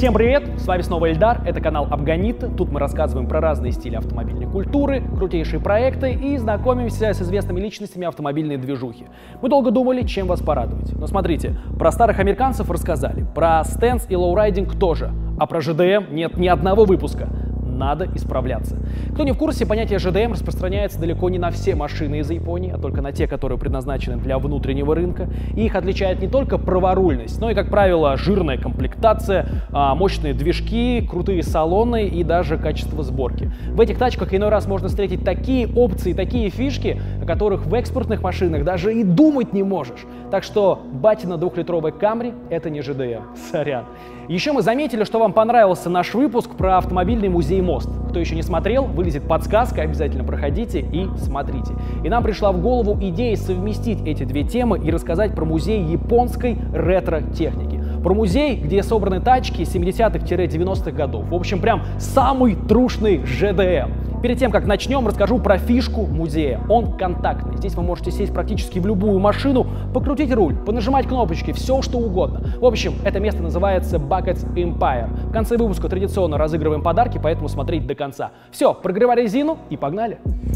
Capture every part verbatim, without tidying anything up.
Всем привет! С вами снова Эльдар, это канал Апгонит. Тут мы рассказываем про разные стили автомобильной культуры, крутейшие проекты и знакомимся с известными личностями автомобильной движухи. Мы долго думали, чем вас порадовать. Но смотрите, про старых американцев рассказали, про стенс и лоурайдинг тоже, а про жэ дэ эм нет ни одного выпуска. Надо исправляться. Кто не в курсе, понятие жэ дэ эм распространяется далеко не на все машины из Японии, а только на те, которые предназначены для внутреннего рынка. И их отличает не только праворульность, но и, как правило, жирная комплектация, мощные движки, крутые салоны и даже качество сборки. В этих тачках иной раз можно встретить такие опции, такие фишки, о которых в экспортных машинах даже и думать не можешь. Так что батина двухлитровой Камри — это не жэ дэ эм. Сорян. Еще мы заметили, что вам понравился наш выпуск про автомобильный музей Мост. Кто еще не смотрел, вылезет подсказка, обязательно проходите и смотрите. И нам пришла в голову идея совместить эти две темы и рассказать про музей японской ретро-техники. Про музей, где собраны тачки семидесятых-девяностых годов. В общем, прям самый трушный жэ дэ эм. Перед тем, как начнем, расскажу про фишку музея. Он контактный. Здесь вы можете сесть практически в любую машину, покрутить руль, понажимать кнопочки, все что угодно. В общем, это место называется Buckets Empire. В конце выпуска традиционно разыгрываем подарки, поэтому смотрите до конца. Все, прогревай резину и погнали!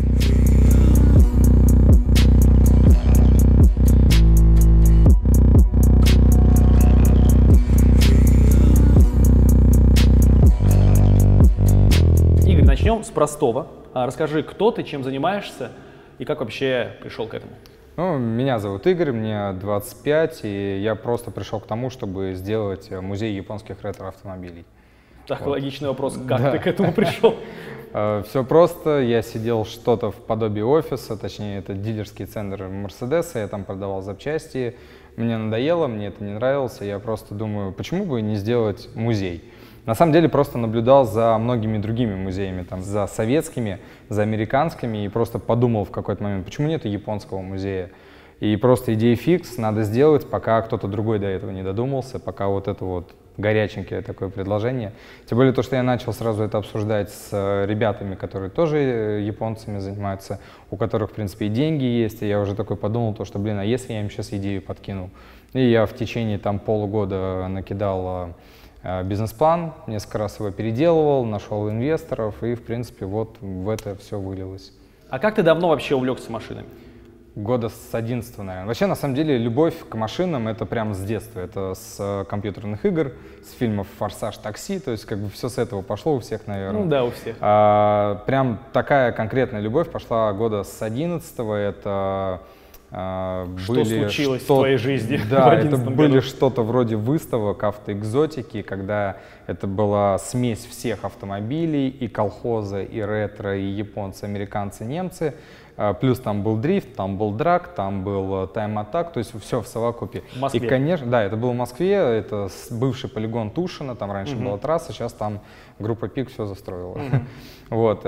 Начнем с простого. Расскажи, кто ты, чем занимаешься и как вообще пришел к этому? Ну, меня зовут Игорь, мне двадцать пять, и я просто пришел к тому, чтобы сделать музей японских ретро-автомобилей. Так, вот. Логичный вопрос, как да. ты к этому пришел? Все просто, я сидел что-то в подобии офиса, точнее, это дилерский центр Мерседеса, я там продавал запчасти, мне надоело, мне это не нравилось, я просто думаю, почему бы не сделать музей? На самом деле просто наблюдал за многими другими музеями, там, за советскими, за американскими, и просто подумал в какой-то момент, почему нет японского музея. И просто идея фикс, надо сделать, пока кто-то другой до этого не додумался, пока вот это вот горяченькое такое предложение. Тем более то, что я начал сразу это обсуждать с ребятами, которые тоже японцами занимаются, у которых, в принципе, и деньги есть, и я уже такой подумал, то, что, блин, а если я им сейчас идею подкину? И я в течение там полугода накидал бизнес-план, несколько раз его переделывал, нашел инвесторов, и, в принципе, вот в это все вылилось. А как ты давно вообще увлекся машинами? Года с одиннадцатого, наверное. Вообще, на самом деле, любовь к машинам — это прям с детства. Это с компьютерных игр, с фильмов «Форсаж», «Такси», то есть как бы все с этого пошло у всех, наверное. Ну да, у всех. А, прям такая конкретная любовь пошла года с одиннадцатого. Это Что были случилось что, в твоей жизни? Да, это были что-то вроде выставок автоэкзотики, когда это была смесь всех автомобилей, и колхоза, и ретро, и японцы, американцы, немцы. Плюс там был дрифт, там был драг, там был тайм-атак, то есть все в совокупе. В Москве? И, конечно, да, это было в Москве, это бывший полигон Тушино, там раньше угу. была трасса, сейчас там группа ПИК все застроила. Угу. Вот.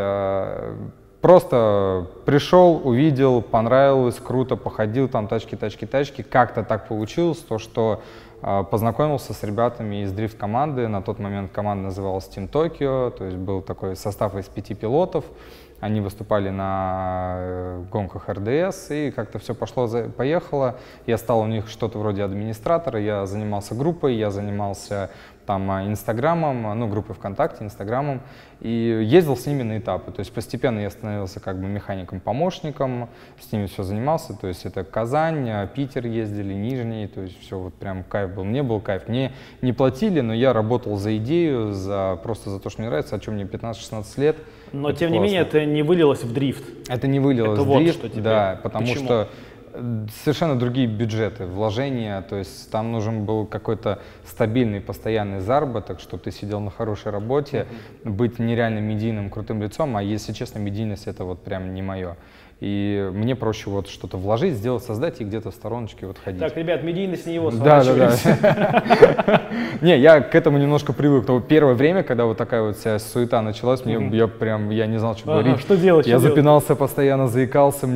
Просто пришел, увидел, понравилось, круто, походил, там тачки, тачки, тачки. Как-то так получилось, то, что э, познакомился с ребятами из дрифт-команды. На тот момент команда называлась Team Tokyo, то есть был такой состав из пяти пилотов. Они выступали на гонках эр дэ эс, и как-то все пошло-поехало. Я стал у них что-то вроде администратора, я занимался группой, я занимался там Инстаграмом, ну, группой ВКонтакте, Инстаграмом, и ездил с ними на этапы. То есть постепенно я становился как бы механиком-помощником, с ними все занимался. То есть это Казань, Питер ездили, Нижний, то есть все вот прям кайф был. Мне был кайф. Мне не платили, но я работал за идею, за, просто за то, что мне нравится, о чем мне пятнадцать-шестнадцать лет. Но это тем классно. Не менее это не вылилось в дрифт. Это не вылилось это в вот дрифт, что теперь. Да, потому Почему? что совершенно другие бюджеты, вложения, то есть там нужен был какой-то стабильный, постоянный заработок, чтобы ты сидел на хорошей работе, mm-hmm. быть нереально медийным, крутым лицом, а если честно, медийность — это вот прям не мое. И мне проще вот что-то вложить, сделать, создать и где-то в стороночке вот ходить. Так, ребят, медийность не его Да, да, да. Не, я к этому немножко привык. Первое время, когда вот такая вот вся суета началась, мне я прям, я не знал, что говорить. Что делать? Я запинался постоянно, заикался, у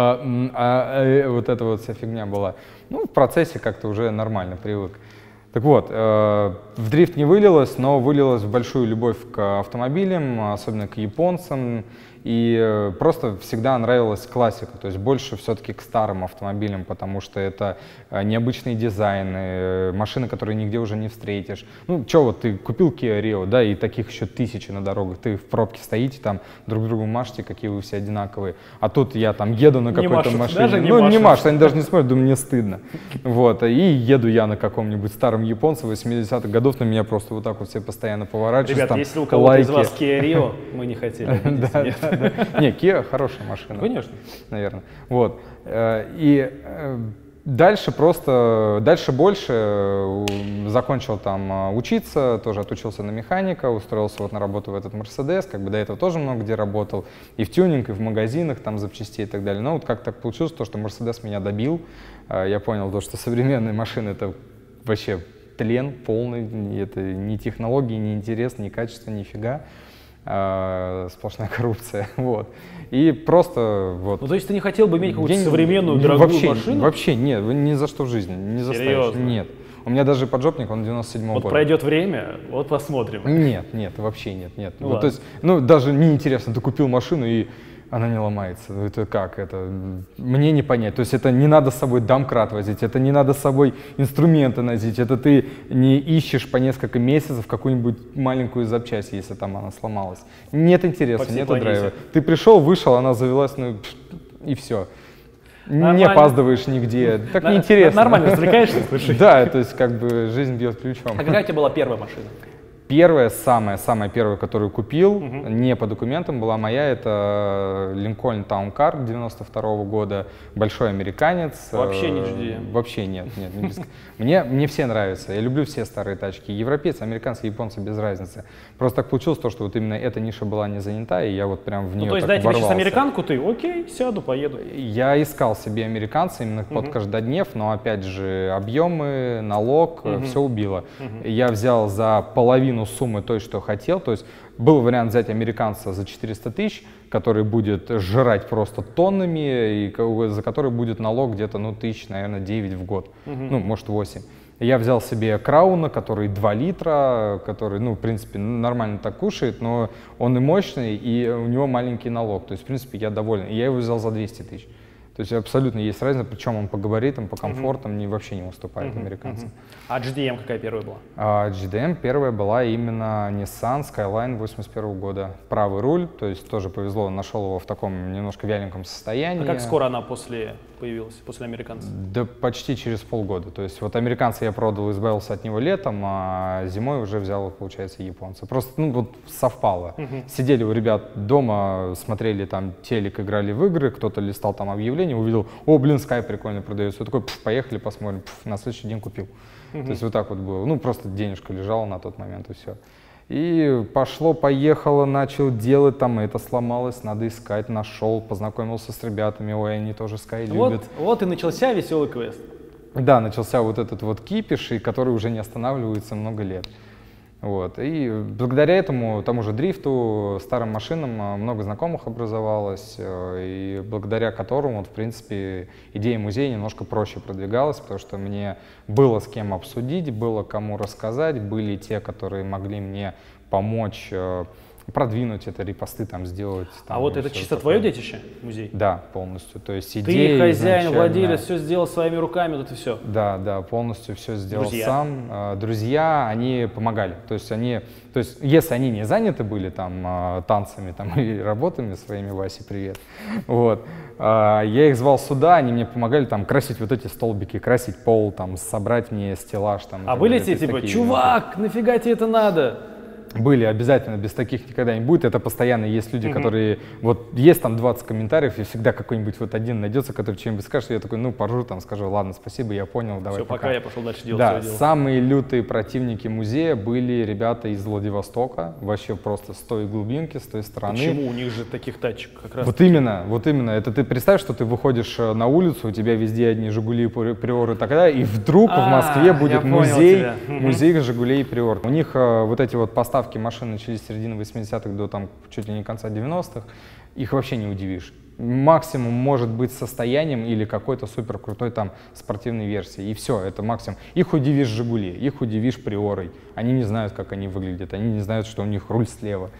меня вот эта вот вся фигня была. Ну, в процессе как-то уже нормально привык. Так вот, в дрифт не вылилось, но вылилось в большую любовь к автомобилям, особенно к японцам. И э, просто всегда нравилась классика, то есть больше все-таки к старым автомобилям, потому что это э, необычные дизайны, э, машины, которые нигде уже не встретишь. Ну, что вот ты купил Kia Rio, да, и таких еще тысячи на дорогах, ты в пробке стоите, там друг другу машете, какие вы все одинаковые. А тут я там еду на какой-то машине, даже не ну машут. не машут, они даже не смотрят, думаю, мне стыдно. Вот, и еду я на каком-нибудь старом японце восьмидесятых годов, на меня просто вот так вот все постоянно поворачиваются. Ребята, там, если у кого-то лайки. из вас Kia Rio, мы не хотели обидеть, нет. Не, Kia хорошая машина. Конечно. Наверное. Вот. Э, И э, дальше просто, дальше больше э, закончил там э, учиться, тоже отучился на механика, устроился вот на работу в этот Mercedes, как бы до этого тоже много где работал, и в тюнинг, и в магазинах там запчастей и так далее. Но вот как так получилось, то, что Mercedes меня добил, Э, я понял то, что современные машины — это вообще тлен полный, это ни технологии, ни интерес, ни качество, нифига. Uh, сплошная коррупция, вот. И просто вот. Ну, то есть ты не хотел бы иметь какую-то Я не- современную, не- дорогую вообще, машину? Вообще нет, вы ни за что в жизни не заставишь. Серьезно? Нет. У меня даже поджопник, он девяносто седьмого Вот года. пройдет время, вот посмотрим. Нет, нет, вообще нет, нет. Ну, Вот, то ладно. есть, ну, даже неинтересно, ты купил машину и она не ломается. Ну, это как? Это мне не понять. То есть это не надо с собой домкрат возить, это не надо с собой инструменты носить, это ты не ищешь по несколько месяцев какую-нибудь маленькую запчасть, если там она сломалась. Нет интереса, всей нет планете. драйва. Ты пришел, вышел, она завелась, ну и все. Не Нормально. опаздываешь нигде. Так На- неинтересно. Нормально развлекаешься, слушай. Да, то есть как бы жизнь бьет ключом. А какая у тебя была первая машина? Первая, самая, самая первая, которую купил, uh-huh. не по документам, была моя, это Lincoln Town Car девяносто второго года, большой американец. Вообще не джи ди эм? Вообще нет, нет. Не без... мне, мне все нравятся, я люблю все старые тачки, европейцы, американцы, японцы, без разницы. Просто так получилось то, что вот именно эта ниша была не занята, и я вот прям в нее Ну, то есть так дайте мне сейчас ворвался. американку, ты, окей, сяду, поеду. Я искал себе американца именно под Мгм. каждоднев, но опять же объемы, налог, Мгм. все убило. Мгм. Я взял за половину суммы той, что хотел, то есть был вариант взять американца за четыреста тысяч, который будет жрать просто тоннами, и ко- за который будет налог где-то, ну, тысяч, наверное, девять в год, Мгм. ну, может, восемь. Я взял себе Крауна, который два литра, который, ну, в принципе, нормально так кушает, но он и мощный, и у него маленький налог. То есть, в принципе, я доволен. И я его взял за двести тысяч. То есть абсолютно есть разница, причем он по габаритам, по комфортам не, вообще не уступает Мгм. американцам. Мгм. А джи ди эм какая первая была? А джи ди эм первая была именно Nissan Skyline восемьдесят первого года. Правый руль, то есть тоже повезло, нашел его в таком немножко вяленьком состоянии. А как скоро она после появилась, после американца? Да почти через полгода. То есть вот американца я продал, избавился от него летом, а зимой уже взял, получается, японца. Просто, ну, вот совпало. Мгм. Сидели у ребят дома, смотрели там телек, играли в игры, кто-то листал там объявления, увидел, о, блин, Sky прикольно продается. Я такой, пф, поехали посмотрим, пф, на следующий день купил. Мгм. То есть вот так вот было. Ну, просто денежка лежала на тот момент и все. И пошло, поехало, начал делать, там это сломалось, надо искать, нашел, познакомился с ребятами, ой, они тоже Sky любят. Вот, вот и начался веселый квест. Да, начался вот этот вот кипиш, и который уже не останавливается много лет. Вот. И благодаря этому, тому же дрифту, старым машинам а, много знакомых образовалось, э, и благодаря которому, вот, в принципе, идея музея немножко проще продвигалась, потому что мне было с кем обсудить, было кому рассказать, были те, которые могли мне помочь э, продвинуть это, репосты там сделать. Там, А вот и это всё чисто такое. твое детище, музей? Да, полностью. То есть Ты идея хозяин, изначально- владелец, все сделал своими руками, вот это все. Да, да, полностью все сделал Друзья? сам. Э, Друзья, они помогали. То есть они, то есть если они не заняты были там э, танцами там и работами своими, Васе, привет, вот, э, я их звал сюда, они мне помогали там красить вот эти столбики, красить пол, там собрать мне стеллаж там. и А так были далее. те То есть типа, такие чувак, нафига тебе это надо? Были обязательно, без таких никогда не будет. Это постоянно есть люди, Мгм. которые, вот есть там двадцать комментариев, и всегда какой-нибудь вот один найдется, который что-нибудь скажет, и я такой, ну, поржу, там, скажу, ладно, спасибо, я понял, давай Все, пока. пока я пошел дальше делать Да, свое дело. самые лютые противники музея были ребята из Владивостока, вообще просто с той глубинки, с той стороны. Почему у них же таких тачек как раз? Вот именно, вот именно. Это ты представь, что ты выходишь э, на улицу, у тебя везде одни Жигули, При- Приоры и так далее, и вдруг в А, Москве я будет понял музей, тебя. Мгм. музей Жигулей и Приор. У них э, вот эти вот поставки машин начались с середины восьмидесятых до там чуть ли не конца девяностых, их вообще не удивишь. Максимум может быть состоянием или какой-то супер крутой там спортивной версией. И все, это максимум. Их удивишь Жигули, их удивишь Приорой. Они не знают, как они выглядят, они не знают, что у них руль слева.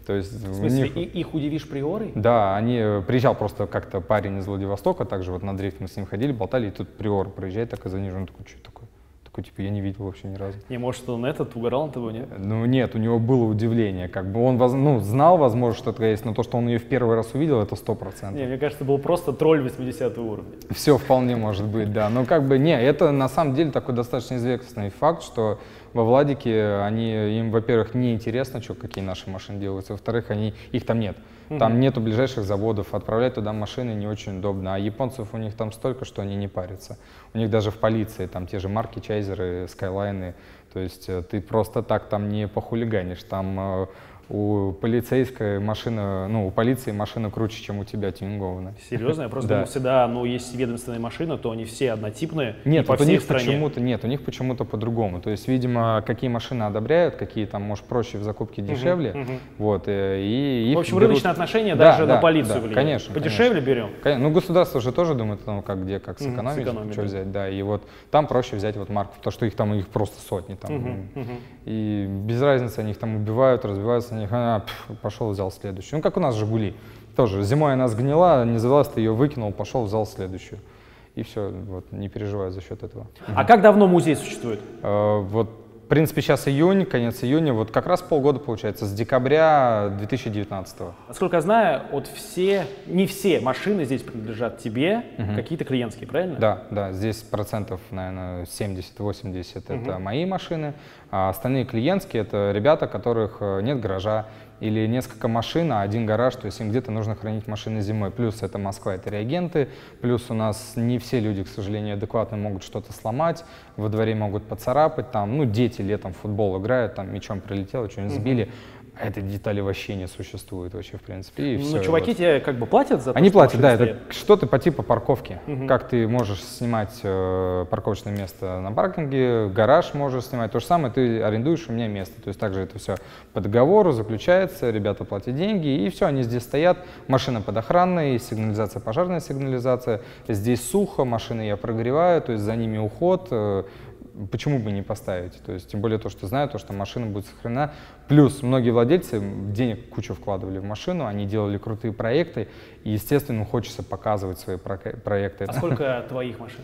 То есть В у смысле, них... и, их удивишь приорой? Да, они, приезжал просто как-то парень из Владивостока, также вот на дрифт мы с ним ходили, болтали, и тут приор проезжает, так и занижен, такой, что такое? Такой, типа, я не видел вообще ни разу. Не, может, он этот, угорал на тобой, нет? Ну нет, у него было удивление, как бы он воз- ну, знал, возможно, что такое есть, но то, что он ее в первый раз увидел, это сто процентов. Не, мне кажется, был просто тролль восьмидесятого уровня. Все вполне может быть, да. Но как бы, не, это на самом деле такой достаточно известный факт, что во Владике они, им, во-первых, не интересно, что, какие наши машины делаются, во-вторых, они, их там нет. Там mm-hmm. нету ближайших заводов, отправлять туда машины не очень удобно, а японцев у них там столько, что они не парятся. У них даже в полиции там те же марки, чайзеры, скайлайны, то есть ты просто так там не похулиганишь, там у полицейской машины, ну, у полиции машина круче, чем у тебя тюнингованная. Серьезно? Я просто да. думал, всегда, ну, есть ведомственные машины, то они все однотипные. Нет, по вот у всей них стране. почему-то нет, у них почему-то по-другому. То есть, видимо, какие машины одобряют, какие там, может, проще в закупке дешевле. Uh-huh, uh-huh. Вот, и их в общем, берут... рыночное отношение да, даже да, на полицию да, влияет. Конечно. Подешевле конечно. берем? Конечно. Ну, государство же тоже думает, ну, как где, как сэкономить, uh-huh, сэкономить что да. взять. Да, и вот там проще взять вот марку, потому что их там их просто сотни. Там, uh-huh, uh-huh. И без разницы, они их там убивают, разбиваются на них. А, пф, пошел, взял следующую. Ну, как у нас «Жигули». Тоже зимой она сгнила, не завелась, ты ее выкинул, пошел, взял следующую. И все, вот, не переживаю за счет этого. А как давно музей существует? Э, вот, в принципе, сейчас июнь, конец июня, вот как раз полгода получается, с декабря две тысячи девятнадцатого. Насколько я знаю, вот все, не все машины здесь принадлежат тебе, Угу. какие-то клиентские, правильно? Да, да, здесь процентов, наверное, семьдесят-восемьдесят угу. это мои машины, а остальные клиентские — это ребята, у которых нет гаража, или несколько машин, а один гараж, то есть им где-то нужно хранить машины зимой. Плюс это Москва, это реагенты, плюс у нас не все люди, к сожалению, адекватно могут что-то сломать, во дворе могут поцарапать, там, ну, дети летом в футбол играют, там, мячом прилетело, что-нибудь сбили. Mm-hmm. А этой детали вообще не существует вообще, в принципе. И ну, все, чуваки вот. тебе как бы платят за то, Они что платят, да, стоят? это что-то по типу парковки. Угу. Как ты можешь снимать э, парковочное место на паркинге, гараж можешь снимать, то же самое, ты арендуешь у меня место. То есть также это все по договору заключается, ребята платят деньги, и все, они здесь стоят. Машина под охраной, сигнализация, пожарная сигнализация. Здесь сухо, машины я прогреваю, то есть за ними уход. Э, Почему бы не поставить? То есть, тем более то, что знаю, то, что машина будет сохранена. Плюс многие владельцы денег кучу вкладывали в машину, они делали крутые проекты, и, естественно, хочется показывать свои про проекты. А сколько твоих машин?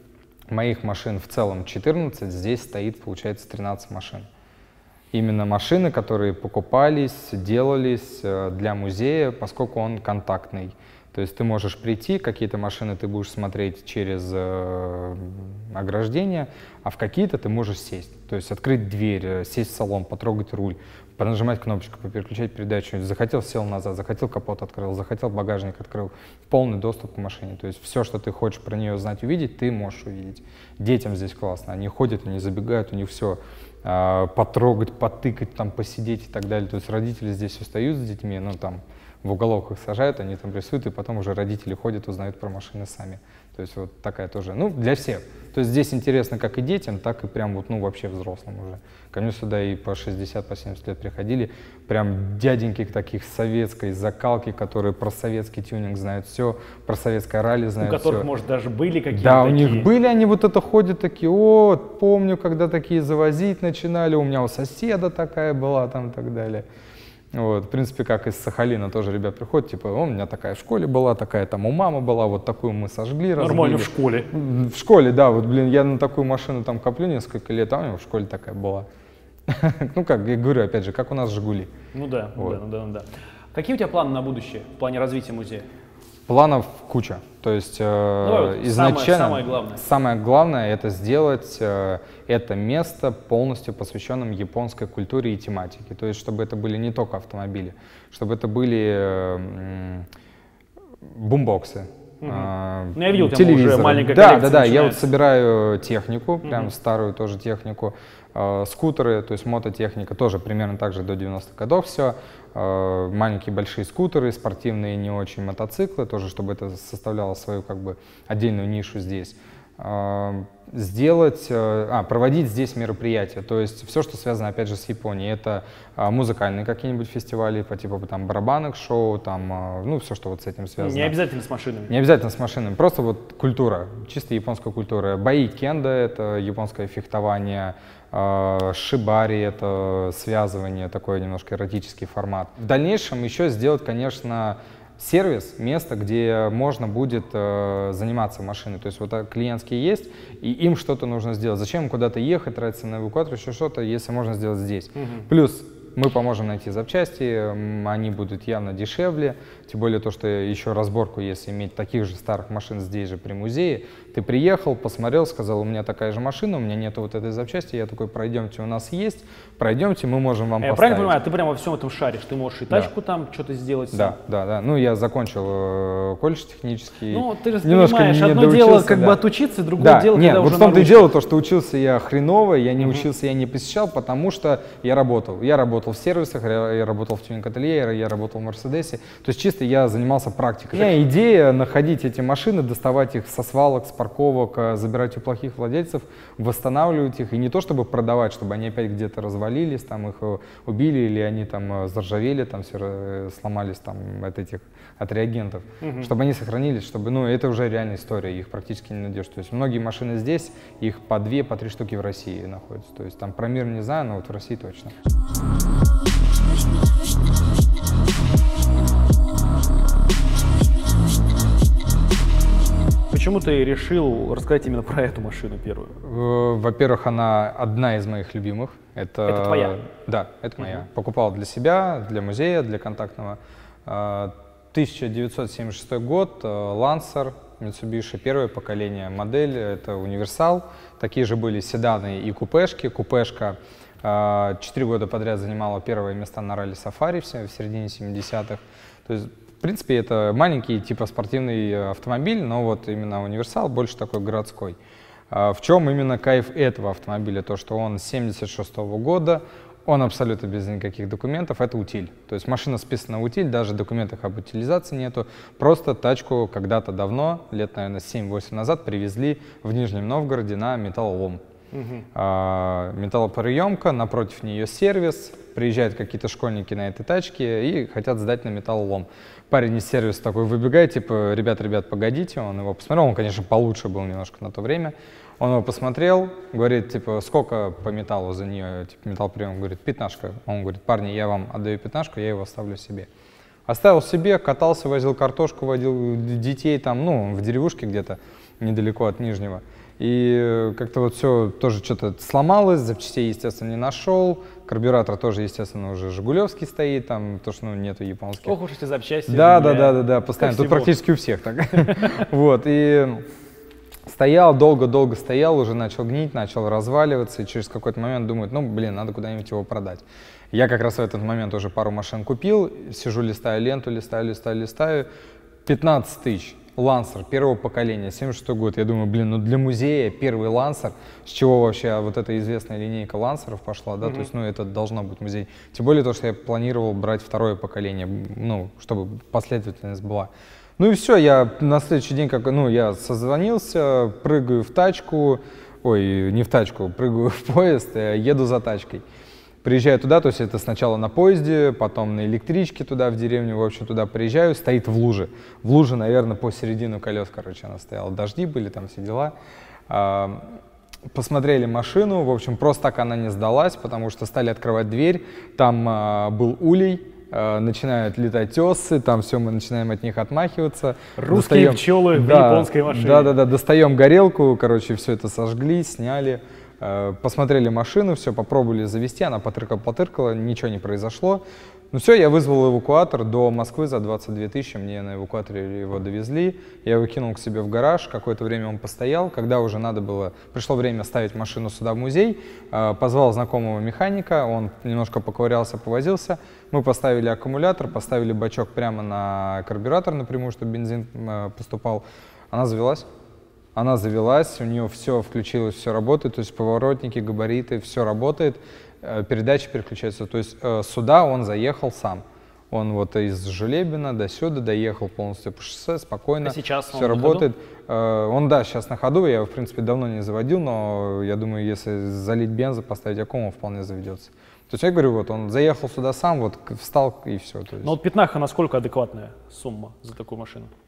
Моих машин в целом четырнадцать, здесь стоит, получается, тринадцать машин. Именно машины, которые покупались, делались для музея, поскольку он контактный. То есть ты можешь прийти, какие-то машины ты будешь смотреть через э, ограждение, а в какие-то ты можешь сесть. То есть открыть дверь, сесть в салон, потрогать руль, понажимать кнопочку, переключать передачу. Захотел — сел назад, захотел — капот открыл, захотел — багажник открыл. Полный доступ к машине. То есть все, что ты хочешь про нее знать, увидеть, ты можешь увидеть. Детям здесь классно. Они ходят, они забегают, у них все э, потрогать, потыкать, там, посидеть и так далее. То есть родители здесь устают с детьми, ну там, в уголок их сажают, они там рисуют, и потом уже родители ходят, узнают про машины сами. То есть вот такая тоже, ну, для всех. То есть здесь интересно как и детям, так и прям вот, ну, вообще взрослым уже. Ко мне сюда и по шестьдесят, по семьдесят лет приходили, прям дяденьки таких советской закалки, которые про советский тюнинг знают все, про советское ралли знают все. У которых, все. Может, даже были какие-то Да, такие... у них были, они вот это ходят такие, о, помню, когда такие завозить начинали, у меня у соседа такая была там и так далее. Вот, в принципе, как из Сахалина тоже ребят приходят, типа, у меня такая в школе была, такая там у мамы была, вот такую мы сожгли, разбили. Нормально в школе. В школе, да, вот, блин, я на такую машину там коплю несколько лет, а у него в школе такая была. Ну, как я говорю, опять же, как у нас «Жигули». Ну да, ну да, ну да, ну да. Какие у тебя планы на будущее в плане развития музея? Планов куча. То есть э, ну, изначально самое, самое главное. самое главное это сделать э, это место полностью посвященным японской культуре и тематике. То есть чтобы это были не только автомобили, чтобы это были э, бумбоксы. Угу. Э, ну, я видел, телевизоры. Уже маленькая да, коллекция да, да. начинается. Я вот собираю технику, угу. прям старую тоже технику, э, скутеры, то есть мототехника тоже примерно так же до девяностых годов все. Маленькие большие скутеры, спортивные не очень мотоциклы, тоже чтобы это составляло свою как бы отдельную нишу здесь. Сделать, а, проводить здесь мероприятия, то есть все, что связано опять же с Японией. Это музыкальные какие-нибудь фестивали по типу там барабанных шоу, там, ну все, что вот с этим связано. Не обязательно с машинами. Не обязательно с машинами, просто вот культура, чисто японская культура. Бои кендо — это японское фехтование, Шибари — это связывание, такой немножко эротический формат. В дальнейшем еще сделать, конечно, сервис, место, где можно будет э, заниматься машиной. То есть вот клиентские есть, и им что-то нужно сделать. Зачем им куда-то ехать, тратиться на эвакуатор, еще что-то, если можно сделать здесь. Mm-hmm. Плюс мы поможем найти запчасти, они будут явно дешевле, тем более то, что еще разборку, если иметь таких же старых машин здесь же при музее, ты приехал, посмотрел, сказал, у меня такая же машина, у меня нету вот этой запчасти, я такой, пройдемте, у нас есть, пройдемте, мы можем вам я поставить. Правильно понимаю, ты прямо во всем этом шаришь, ты можешь и тачку да. там что-то сделать сам. Да, да, да, ну я закончил э, колледж технический. Ну, ты же понимаешь, одно доучился, дело как да. бы отучиться, другое да. дело, Нет, когда вот уже в том-то и наружу. дело, то, что учился я хреново, я не uh-huh. учился, я не посещал, потому что я работал. Я работал в сервисах, я работал в тюнинг-ателье, я работал в Мерседесе, то есть чисто я занимался практикой. У меня идея находить эти машины, доставать их со свалок, с парковок, забирать у плохих владельцев, восстанавливать их, и не то чтобы продавать, чтобы они опять где-то развалились, там их убили, или они там заржавели, там все сломались там от этих, от реагентов, угу. чтобы они сохранились, чтобы, ну, это уже реальная история, их практически не найдешь. То есть многие машины здесь, их по две, по три штуки в России находятся. То есть там про мир не знаю, но вот в России точно. Почему ты решил рассказать именно про эту машину первую? Во-первых, она одна из моих любимых. Это, это твоя? Да, это моя. Uh-huh. Покупал для себя, для музея, для контактного. тысяча девятьсот семьдесят шестой год, Lancer, Mitsubishi, первое поколение модель, это универсал. Такие же были седаны и купешки. Купешка четыре года подряд занимала первые места на ралли Сафари в середине семидесятых. То есть, в принципе, это маленький типа спортивный автомобиль, но вот именно универсал больше такой городской. В чем именно кайф этого автомобиля? То, что он семьдесят шестого года, он абсолютно без никаких документов, это утиль. То есть машина списана утиль, даже документов об утилизации нету. Просто тачку когда-то давно, лет, наверное, семь-восемь назад, привезли в Нижнем Новгороде на металлолом. Uh-huh. а, металлоприемка, напротив нее сервис, приезжают какие-то школьники на этой тачке и хотят сдать на металлолом. Парень из сервиса такой выбегает, типа, ребят, ребят, погодите, он его посмотрел, он, конечно, получше был немножко на то время. Он его посмотрел, говорит, типа, сколько по металлу за нее, типа, металлоприем, говорит, пятнашка. Он говорит, парни, я вам отдаю пятнашку, я его оставлю себе. Оставил себе, катался, возил картошку, водил детей там, ну, в деревушке где-то недалеко от Нижнего. И как-то вот все тоже что-то сломалось, запчастей, естественно, не нашел. Карбюратор тоже, естественно, уже жигулевский стоит, там, потому что, ну, нету японских. Ох уж эти запчасти. Да, да, да, да, да, постоянно. Тут практически у всех так. Вот, и стоял, долго-долго стоял, уже начал гнить, начал разваливаться, и через какой-то момент думают, ну, блин, надо куда-нибудь его продать. Я как раз в этот момент уже пару машин купил, сижу, листаю ленту, листаю, листаю, листаю, пятнадцать тысяч. Lancer первого поколения, семьдесят шестой год. Я думаю, блин, ну для музея первый Lancer, с чего вообще вот эта известная линейка Lancer'ов пошла, да, mm-hmm. то есть, ну, это должно быть музей. Тем более то, что я планировал брать второе поколение, ну, чтобы последовательность была. Ну и все, я на следующий день, как, ну, я созвонился, прыгаю в тачку, ой, не в тачку, прыгаю в поезд, еду за тачкой. Приезжаю туда, то есть это сначала на поезде, потом на электричке туда, в деревню, в общем, туда приезжаю, стоит в луже. В луже, наверное, по середину колес, короче, она стояла. Дожди были, там все дела. Посмотрели машину, в общем, просто так она не сдалась, потому что стали открывать дверь, там был улей, начинают летать осы, там все, мы начинаем от них отмахиваться. Русские достаем, пчелы да, в японской машине. Да-да-да, достаем горелку, короче, все это сожгли, сняли. Посмотрели машину, все, попробовали завести, она потыркала-потыркала, ничего не произошло. Ну все, я вызвал эвакуатор до Москвы за двадцать две тысячи, мне на эвакуаторе его довезли. Я его кинул к себе в гараж, какое-то время он постоял. Когда уже надо было, пришло время ставить машину сюда в музей, позвал знакомого механика, он немножко поковырялся, повозился. Мы поставили аккумулятор, поставили бачок прямо на карбюратор напрямую, чтобы бензин поступал. Она завелась. Она завелась, у нее все включилось, все работает, то есть поворотники, габариты, все работает, передачи переключаются. То есть сюда он заехал сам. Он вот из Желебина до сюда доехал полностью по шоссе, спокойно, а сейчас все работает. Он, да, сейчас на ходу, я его, в принципе, давно не заводил, но я думаю, если залить бенза, поставить аккум, он вполне заведется. То есть я говорю, вот он заехал сюда сам, вот встал и все. То есть. Но вот пятнаха насколько адекватная сумма за такую машину?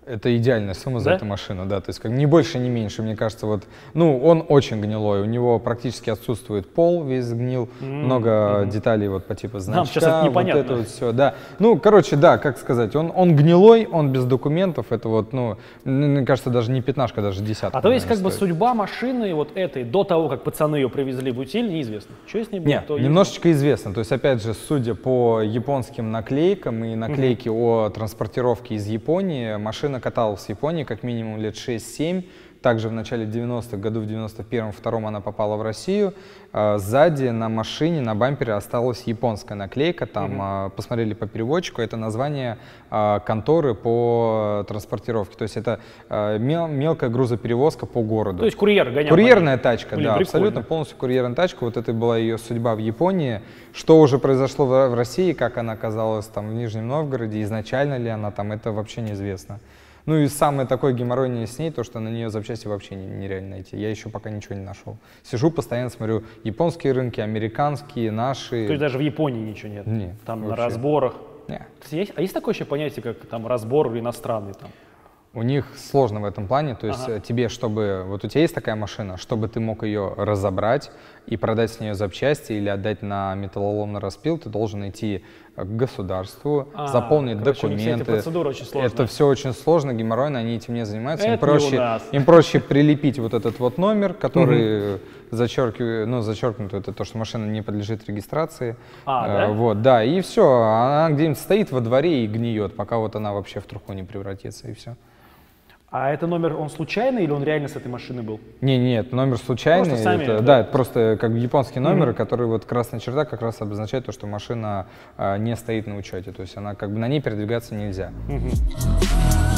Это идеальная сумма за Да? эту машину, да, то есть как ни больше, ни меньше, мне кажется, вот, ну, он очень гнилой, у него практически отсутствует пол, весь сгнил, mm-hmm. много mm-hmm. деталей вот по типу значка, Нам сейчас это непонятно. Вот это вот все, да. Ну, короче, да, как сказать, он, он гнилой, он без документов, это вот, ну, мне кажется, даже не пятнашка, даже десятка. А то есть как стоит. бы судьба машины вот этой до того, как пацаны ее привезли в утиль, неизвестно. Что с ней было? Нет, немножечко известно, то есть, опять же, судя по японским наклейкам и наклейке mm-hmm. о транспортировке из Японии, машина каталась в Японии как минимум лет шесть-семь. Также в начале девяностых, году в девяносто первом — втором она попала в Россию. А, сзади на машине, на бампере осталась японская наклейка. Там mm-hmm. а, посмотрели по переводчику, это название а, конторы по транспортировке. То есть это а, мел, мелкая грузоперевозка по городу. То есть курьер гонял. Курьерная тачка, Блин, да, прикольно. абсолютно полностью курьерная тачка. Вот это была ее судьба в Японии. Что уже произошло в, в России, как она оказалась там в Нижнем Новгороде, изначально ли она там, это вообще неизвестно. Ну и самое такое геморройное с ней, то, что на нее запчасти вообще нереально найти. Я еще пока ничего не нашел. Сижу, постоянно смотрю японские рынки, американские, наши. То есть даже в Японии ничего нет? Нет. Там вообще. На разборах? Нет. Есть, а есть такое еще понятие, как там разбор иностранный? Там? У них сложно в этом плане, то есть ага. тебе, чтобы, вот у тебя есть такая машина, чтобы ты мог ее разобрать и продать с нее запчасти или отдать на металлолом на распил, ты должен идти к государству, а, заполнить короче, документы. Эти процедуры очень сложные. Это все очень сложно, геморройно, они этим не занимаются. Это им, проще, не у нас. им проще прилепить вот этот вот номер, который зачеркивает, ну, зачеркнут, это то, что машина не подлежит регистрации. А, а, да? Вот, да, и все, она где-нибудь стоит во дворе и гниет, пока вот она вообще в труху не превратится, и все. А это номер, он случайный или он реально с этой машины был? Не, нет, номер случайный. Просто сами, это, да? да, это просто как японские номеры, Mm-hmm. которые вот красная черта как раз обозначает то, что машина а, не стоит на учете, то есть она как бы на ней передвигаться нельзя. Mm-hmm.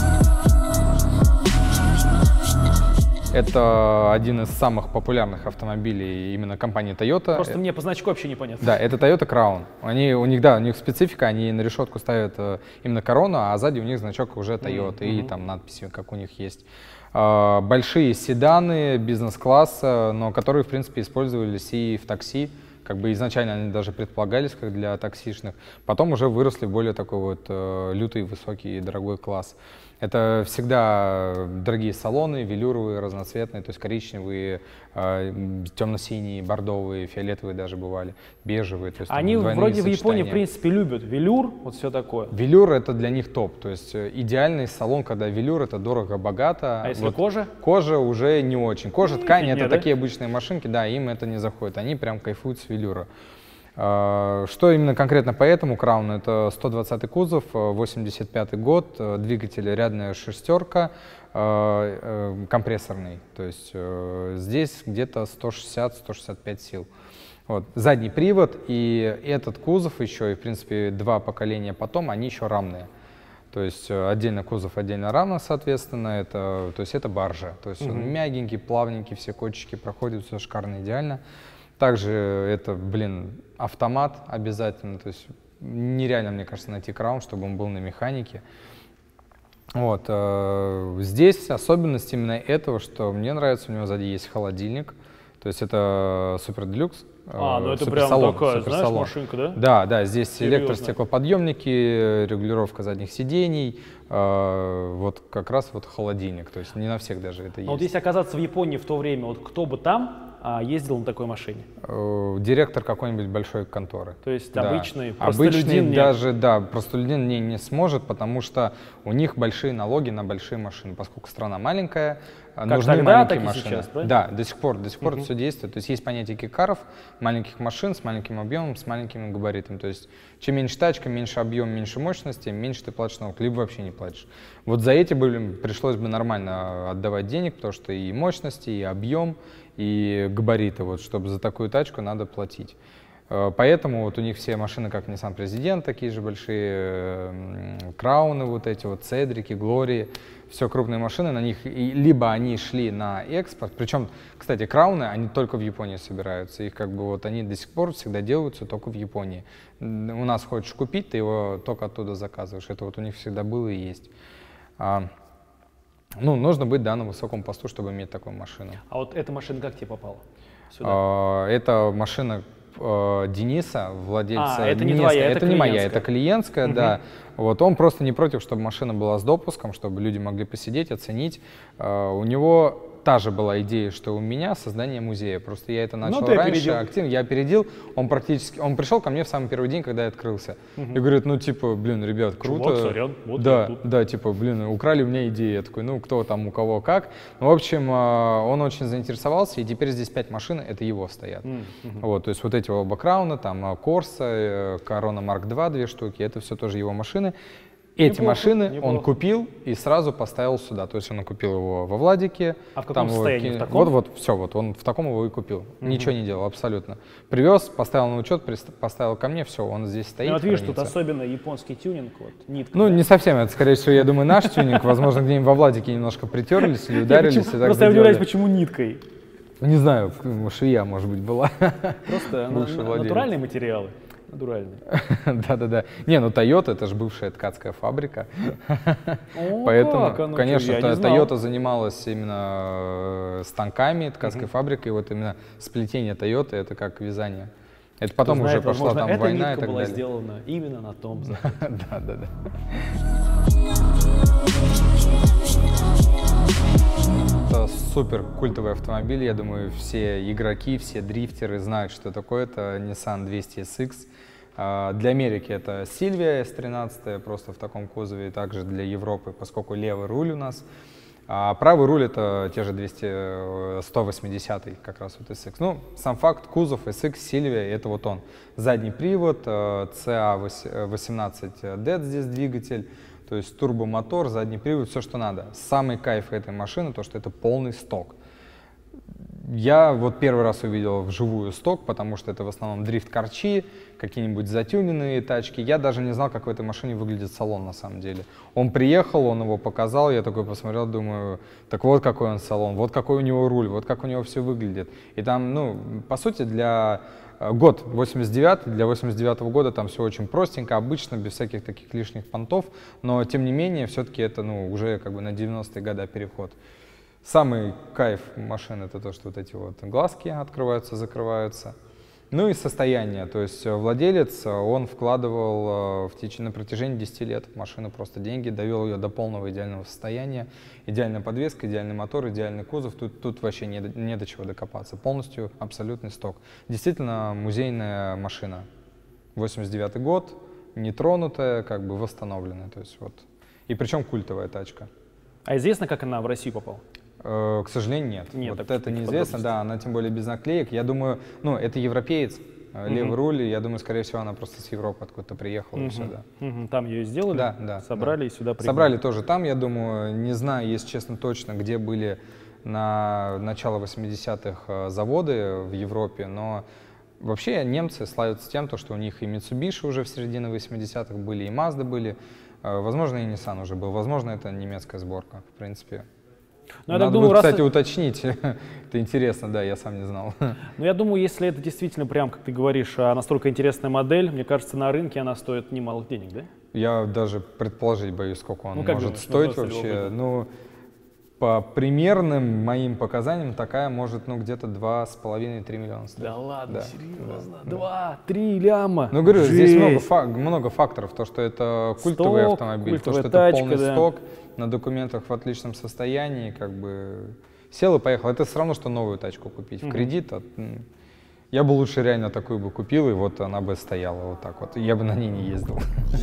Это один из самых популярных автомобилей именно компании Toyota. Просто мне по значку вообще непонятно. Да, это Toyota Crown. Они, у них, да, у них специфика, они на решетку ставят именно корону, а сзади у них значок уже Toyota mm-hmm. и там надписи, как у них есть. Большие седаны бизнес-класса, но которые, в принципе, использовались и в такси. Как бы изначально они даже предполагались как для таксишных. Потом уже выросли в более такой вот э, лютый, высокий и дорогой класс. Это всегда дорогие салоны, велюровые, разноцветные, то есть коричневые, э, темно-синие, бордовые, фиолетовые даже бывали, бежевые. То есть, они там, вроде сочетания. В Японии, в принципе, любят велюр, вот все такое. Велюр — это для них топ, то есть идеальный салон, когда велюр — это дорого-богато. А если вот кожа? Кожа уже не очень. Кожа, ткань — это да? такие обычные машинки, да, им это не заходит, они прям кайфуют с велюра. Что именно конкретно по этому Крауну? Это сто двадцатый кузов, восемьдесят пятый год, двигатель рядная шестерка, компрессорный, то есть здесь где-то сто шестьдесят — сто шестьдесят пять сил. Вот. Задний привод, и этот кузов еще, и в принципе два поколения потом, они еще рамные. То есть отдельно кузов, отдельно рама, соответственно, это, то есть это баржа. То есть mm-hmm. он мягенький, плавненький, все кончики проходят, все шикарно, идеально. Также это, блин, автомат обязательно, то есть нереально, мне кажется, найти Краун, чтобы он был на механике. Вот, э, здесь особенность именно этого, что мне нравится, у него сзади есть холодильник, то есть это супер делюкс. А, ну это прям такая, знаешь, машинка, да? Да, да, здесь Серьезно? Электростеклоподъемники, регулировка задних сидений, э, вот как раз вот холодильник, то есть не на всех даже это есть. А вот если оказаться в Японии в то время, вот кто бы там а, ездил на такой машине? Э, директор какой-нибудь большой конторы. То есть да. обычный простолюдин Обычный не... даже, да, простолюдин не, не сможет, потому что у них большие налоги на большие машины, поскольку страна маленькая, как нужны тогда, маленькие так и машины. сейчас, правильно? Да, до сих пор, до сих пор Uh-huh. это все действует. То есть есть понятие кикаров, маленьких машин с маленьким объемом, с маленькими габаритами. То есть чем меньше тачка, меньше объем, меньше мощности, меньше ты платишь налог, либо вообще не платишь. Вот за эти бы, пришлось бы нормально отдавать денег, потому что и мощности, и объем, и габариты, вот, чтобы за такую тачку надо платить. Поэтому вот у них все машины, как Nissan Президент, такие же большие, Крауны, вот эти вот, Цедрики, Глории, все крупные машины, на них и либо они шли на экспорт, причем, кстати, Крауны, они только в Японии собираются, их как бы вот они до сих пор всегда делаются только в Японии. У нас хочешь купить, ты его только оттуда заказываешь, это вот у них всегда было и есть. А, ну, нужно быть, да, на высоком посту, чтобы иметь такую машину. А вот эта машина как тебе попала? Сюда? А, эта машина э, Дениса, владельца. А, это не Дениса. твоя, это, это не моя, клиентская. это клиентская, угу. да. Вот он просто не против, чтобы машина была с допуском, чтобы люди могли посидеть, оценить. Э, у него та же была идея, что у меня создание музея. Просто я это начал ну, раньше, опередил. активно. Я опередил. Он практически, он пришел ко мне в самый первый день, когда я открылся. Угу. И говорит, ну типа, блин, ребят, круто. Чувак, сорян, вот да, я тут. да, типа, блин, украли у меня идею. Я такой, ну кто там, у кого как. Ну, в общем, он очень заинтересовался, и теперь здесь пять машин, это его стоят. Mm -hmm. Вот, то есть вот эти оба крауна, там Корса, Корона Марк два, две штуки, это все тоже его машины. Эти неплохо, машины неплохо. Он купил и сразу поставил сюда. То есть он купил его во Владике. А в каком там состоянии? Его... В таком? Вот, вот, все, вот он в таком его и купил. Mm-hmm. Ничего не делал, абсолютно. Привез, поставил на учет, поставил ко мне, все, он здесь стоит. Ну, вот видишь, тут особенно японский тюнинг, вот, нитка. Ну, да? не совсем, это, скорее всего, я думаю, наш тюнинг. Возможно, где-нибудь во Владике немножко притерлись или ударились. Просто я удивляюсь, почему ниткой? Не знаю, швея, может быть, была. Просто натуральные материалы. Натуральный. Да-да-да. Не, ну Toyota — это же бывшая ткацкая фабрика. О, поэтому, как? Ну, конечно, Toyota занималась именно станками, ткацкой угу. фабрикой. И вот именно сплетение Toyota — это как вязание. Это потом Кто уже знает, пошла там эта война и нитка так была далее. сделана именно на том заводе. Да-да-да. Это супер культовый автомобиль, я думаю, все игроки, все дрифтеры знают, что такое. Это Nissan двести эс икс. Для Америки это Silvia эс тринадцать, просто в таком кузове, и также для Европы, поскольку левый руль у нас. А правый руль это те же двести, сто восемьдесят, как раз вот эс икс. Ну, сам факт, кузов эс икс, Silvia, это вот он. Задний привод, си эй восемнадцать дэт здесь двигатель. То есть турбомотор, задний привод, все, что надо. Самый кайф этой машины, то, что это полный сток. Я вот первый раз увидел вживую сток, потому что это в основном дрифт-карчи, какие-нибудь затюненные тачки. Я даже не знал, как в этой машине выглядит салон на самом деле. Он приехал, он его показал, я такой посмотрел, думаю, так вот какой он салон, вот какой у него руль, вот как у него все выглядит. И там, ну, по сути, для... Год восемьдесят девятый, для восемьдесят девятого года там все очень простенько, обычно, без всяких таких лишних понтов, но тем не менее, все-таки это ну, уже как бы на девяностые годы переход. Самый кайф машины — это то, что вот эти вот глазки открываются, закрываются. Ну и состояние, то есть владелец, он вкладывал в течение, на протяжении десяти лет в машину просто деньги, довел ее до полного идеального состояния. Идеальная подвеска, идеальный мотор, идеальный кузов, тут, тут вообще не до, не до чего докопаться. Полностью абсолютный сток. Действительно музейная машина. восемьдесят девятый год, нетронутая, как бы восстановленная. То есть вот. И причем культовая тачка. А известно, как она в Россию попала? К сожалению, нет. Нет, вот это неизвестно, да, она тем более без наклеек. Я думаю, ну, это европеец, uh-huh. левый руль, я думаю, скорее всего, она просто с Европы откуда-то приехала uh-huh. и сюда. Uh-huh. Там ее сделали? Да, да. Собрали да. и сюда пригнали? Собрали тоже там, я думаю, не знаю, если честно, точно, где были на начало восьмидесятых заводы в Европе, но вообще немцы славятся тем, что у них и Mitsubishi уже в середине восьмидесятых были, и Mazda были, возможно, и Nissan уже был, возможно, это немецкая сборка, в принципе. Ну, Надо думаю, будет, раз... кстати, уточнить. Это интересно, да, я сам не знал. Ну, я думаю, если это действительно, прям, как ты говоришь, настолько интересная модель, мне кажется, на рынке она стоит немалых денег, да? Я даже предположить боюсь, сколько он ну, может думаешь, стоить вообще. Ну, по примерным моим показаниям, такая может, ну, где-то два с половиной-три миллиона стоить. Да ладно, да. серьезно? Да. Два-три ляма? Ну, говорю, Жесть. здесь много, фак много факторов. То, что это культовый сток, автомобиль, то, что тачка, это полный да. сток, на документах в отличном состоянии, как бы сел и поехал. Это все равно, что новую тачку купить в mm-hmm. кредит. От, я бы лучше реально такую бы купил, и вот она бы стояла вот так вот. Я бы на ней не ездил.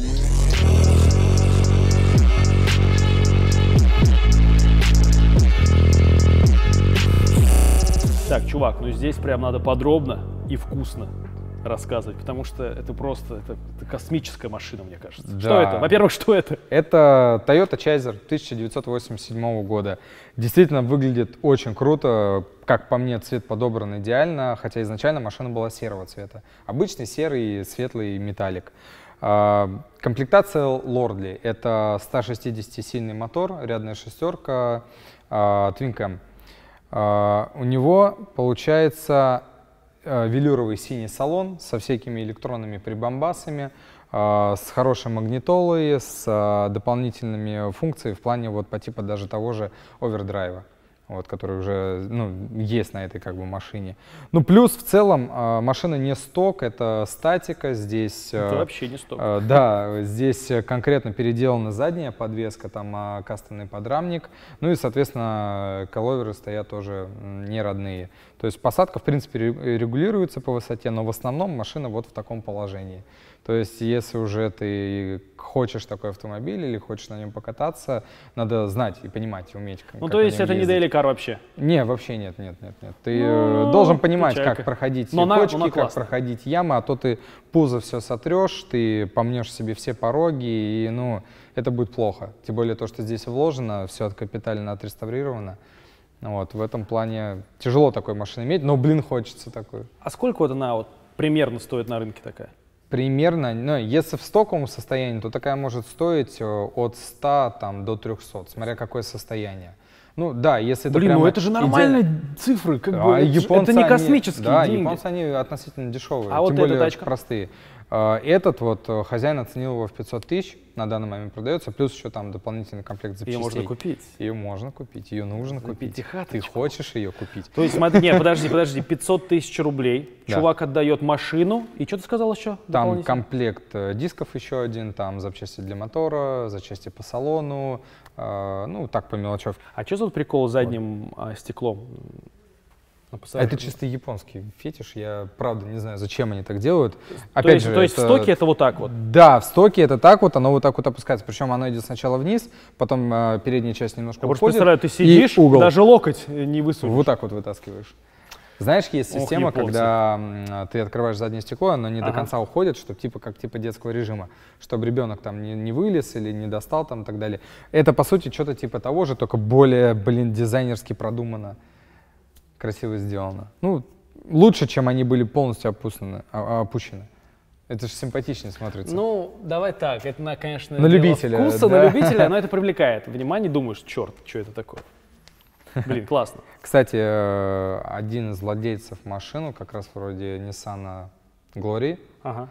Так, чувак, ну здесь прям надо подробно и вкусно рассказывать, потому что это просто это, это космическая машина, мне кажется. Да. Что это? Во-первых, что это? Это Toyota Chaser тысяча девятьсот восемьдесят седьмого года. Действительно выглядит очень круто. Как по мне, цвет подобран идеально, хотя изначально машина была серого цвета. Обычный серый, светлый металлик. Комплектация Lordly. Это сто шестидесятисильный мотор, рядная шестерка, Twin Cam. У него получается велюровый синий салон со всякими электронными прибамбасами, с хорошей магнитолой, с дополнительными функциями в плане вот по типу даже того же овердрайва. вот, который уже ну, есть на этой как бы машине. Ну, плюс в целом э, машина не сток, это статика. Здесь, это э, вообще не сток. Э, да, здесь конкретно переделана задняя подвеска, там э, кастомный подрамник. Ну и, соответственно, коловеры стоят тоже не родные. То есть посадка, в принципе, регулируется по высоте, но в основном машина вот в таком положении. То есть, если уже ты хочешь такой автомобиль или хочешь на нем покататься, надо знать и понимать, и уметь. Ну, как то есть это ездить. не daily car вообще? Не, вообще нет, нет, нет, нет. Ты ну, должен понимать, печалька. как проходить но кочки, она, но как проходить ямы, а то ты пузо все сотрешь, ты помнешь себе все пороги, и ну, это будет плохо. Тем более то, что здесь вложено, все капитально отреставрировано. Вот, в этом плане тяжело такой машины иметь, но, блин, хочется такой. А сколько вот она вот примерно стоит на рынке такая? Примерно, ну, если в стоковом состоянии, то такая может стоить от ста там, до трёхсот, смотря какое состояние. Ну да, если это Блин, прямо ну это же нормальные идеально... цифры, как а бы, японцы, это не они, космические да, деньги. японцы, они относительно дешевые, а тем вот более эта тачка? простые. Этот вот хозяин оценил его в пятьсот тысяч, на данный момент продается, плюс еще там дополнительный комплект запчастей. Ее можно купить? Ее можно купить, ее нужно За купить. пятихаточку. Ты хочешь ее купить? То есть, смотри, нет, подожди, подожди, пятьсот тысяч рублей, Да. чувак отдает машину, и что ты сказал еще? Там комплект дисков еще один, там запчасти для мотора, запчасти по салону, э, ну так по мелочевке. А что за вот прикол с задним а, стеклом? На Это чисто японский фетиш, я правда не знаю, зачем они так делают. То Опять есть, же, то есть это... в стоке это вот так вот? Да, в стоке это так вот, оно вот так вот опускается. Причем оно идет сначала вниз, потом э, передняя часть немножко Я просто уходит. представляю, ты сидишь, угол. даже локоть не высунешь. Вот так вот вытаскиваешь. Знаешь, есть Ох, система, японцы. когда м, ты открываешь заднее стекло, оно не Ага. до конца уходит, чтобы типа как типа детского режима, чтобы ребенок там не, не вылез или не достал там и так далее. Это по сути что-то типа того же, только более, блин, дизайнерски продумано, красиво сделано. Ну, лучше, чем они были полностью опущены. опущены. Это же симпатичнее смотрится. Ну, давай так, это, на, конечно, На дело любителя, вкуса, да. на любителя, но это привлекает внимание, думаешь, черт, что это такое? Блин, классно. Кстати, э, один из владельцев машины, как раз вроде Nissan Glory, Ага.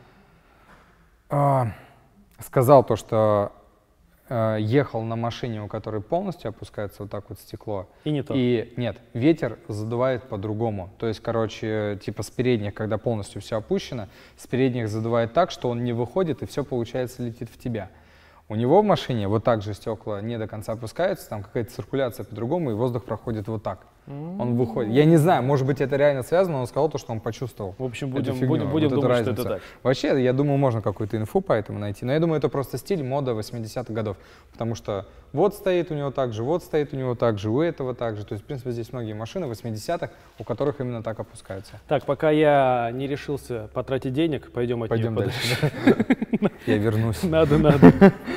э, сказал то, что э, ехал на машине, у которой полностью опускается вот так вот стекло. И не то. И нет, ветер задувает по-другому. То есть, короче, типа с передних, когда полностью все опущено, с передних задувает так, что он не выходит, и все, получается, летит в тебя. У него в машине вот так же стекла не до конца опускаются, там какая-то циркуляция по-другому, и воздух проходит вот так. Он выходит. Я не знаю, может быть, это реально связано, но он сказал то, что он почувствовал. В общем, эту будем, фигню, будем, будем вот эту думать, что разницу. это так. Вообще, я думаю, можно какую-то инфу по этому найти, но я думаю, это просто стиль, мода восьмидесятых годов, потому что вот стоит у него так же, вот стоит у него так же, у этого так же. То есть, в принципе, здесь многие машины восьмидесятых, у которых именно так опускаются. Так, пока я не решился потратить денег, пойдем от Пойдем нее дальше. Я вернусь. Надо, надо.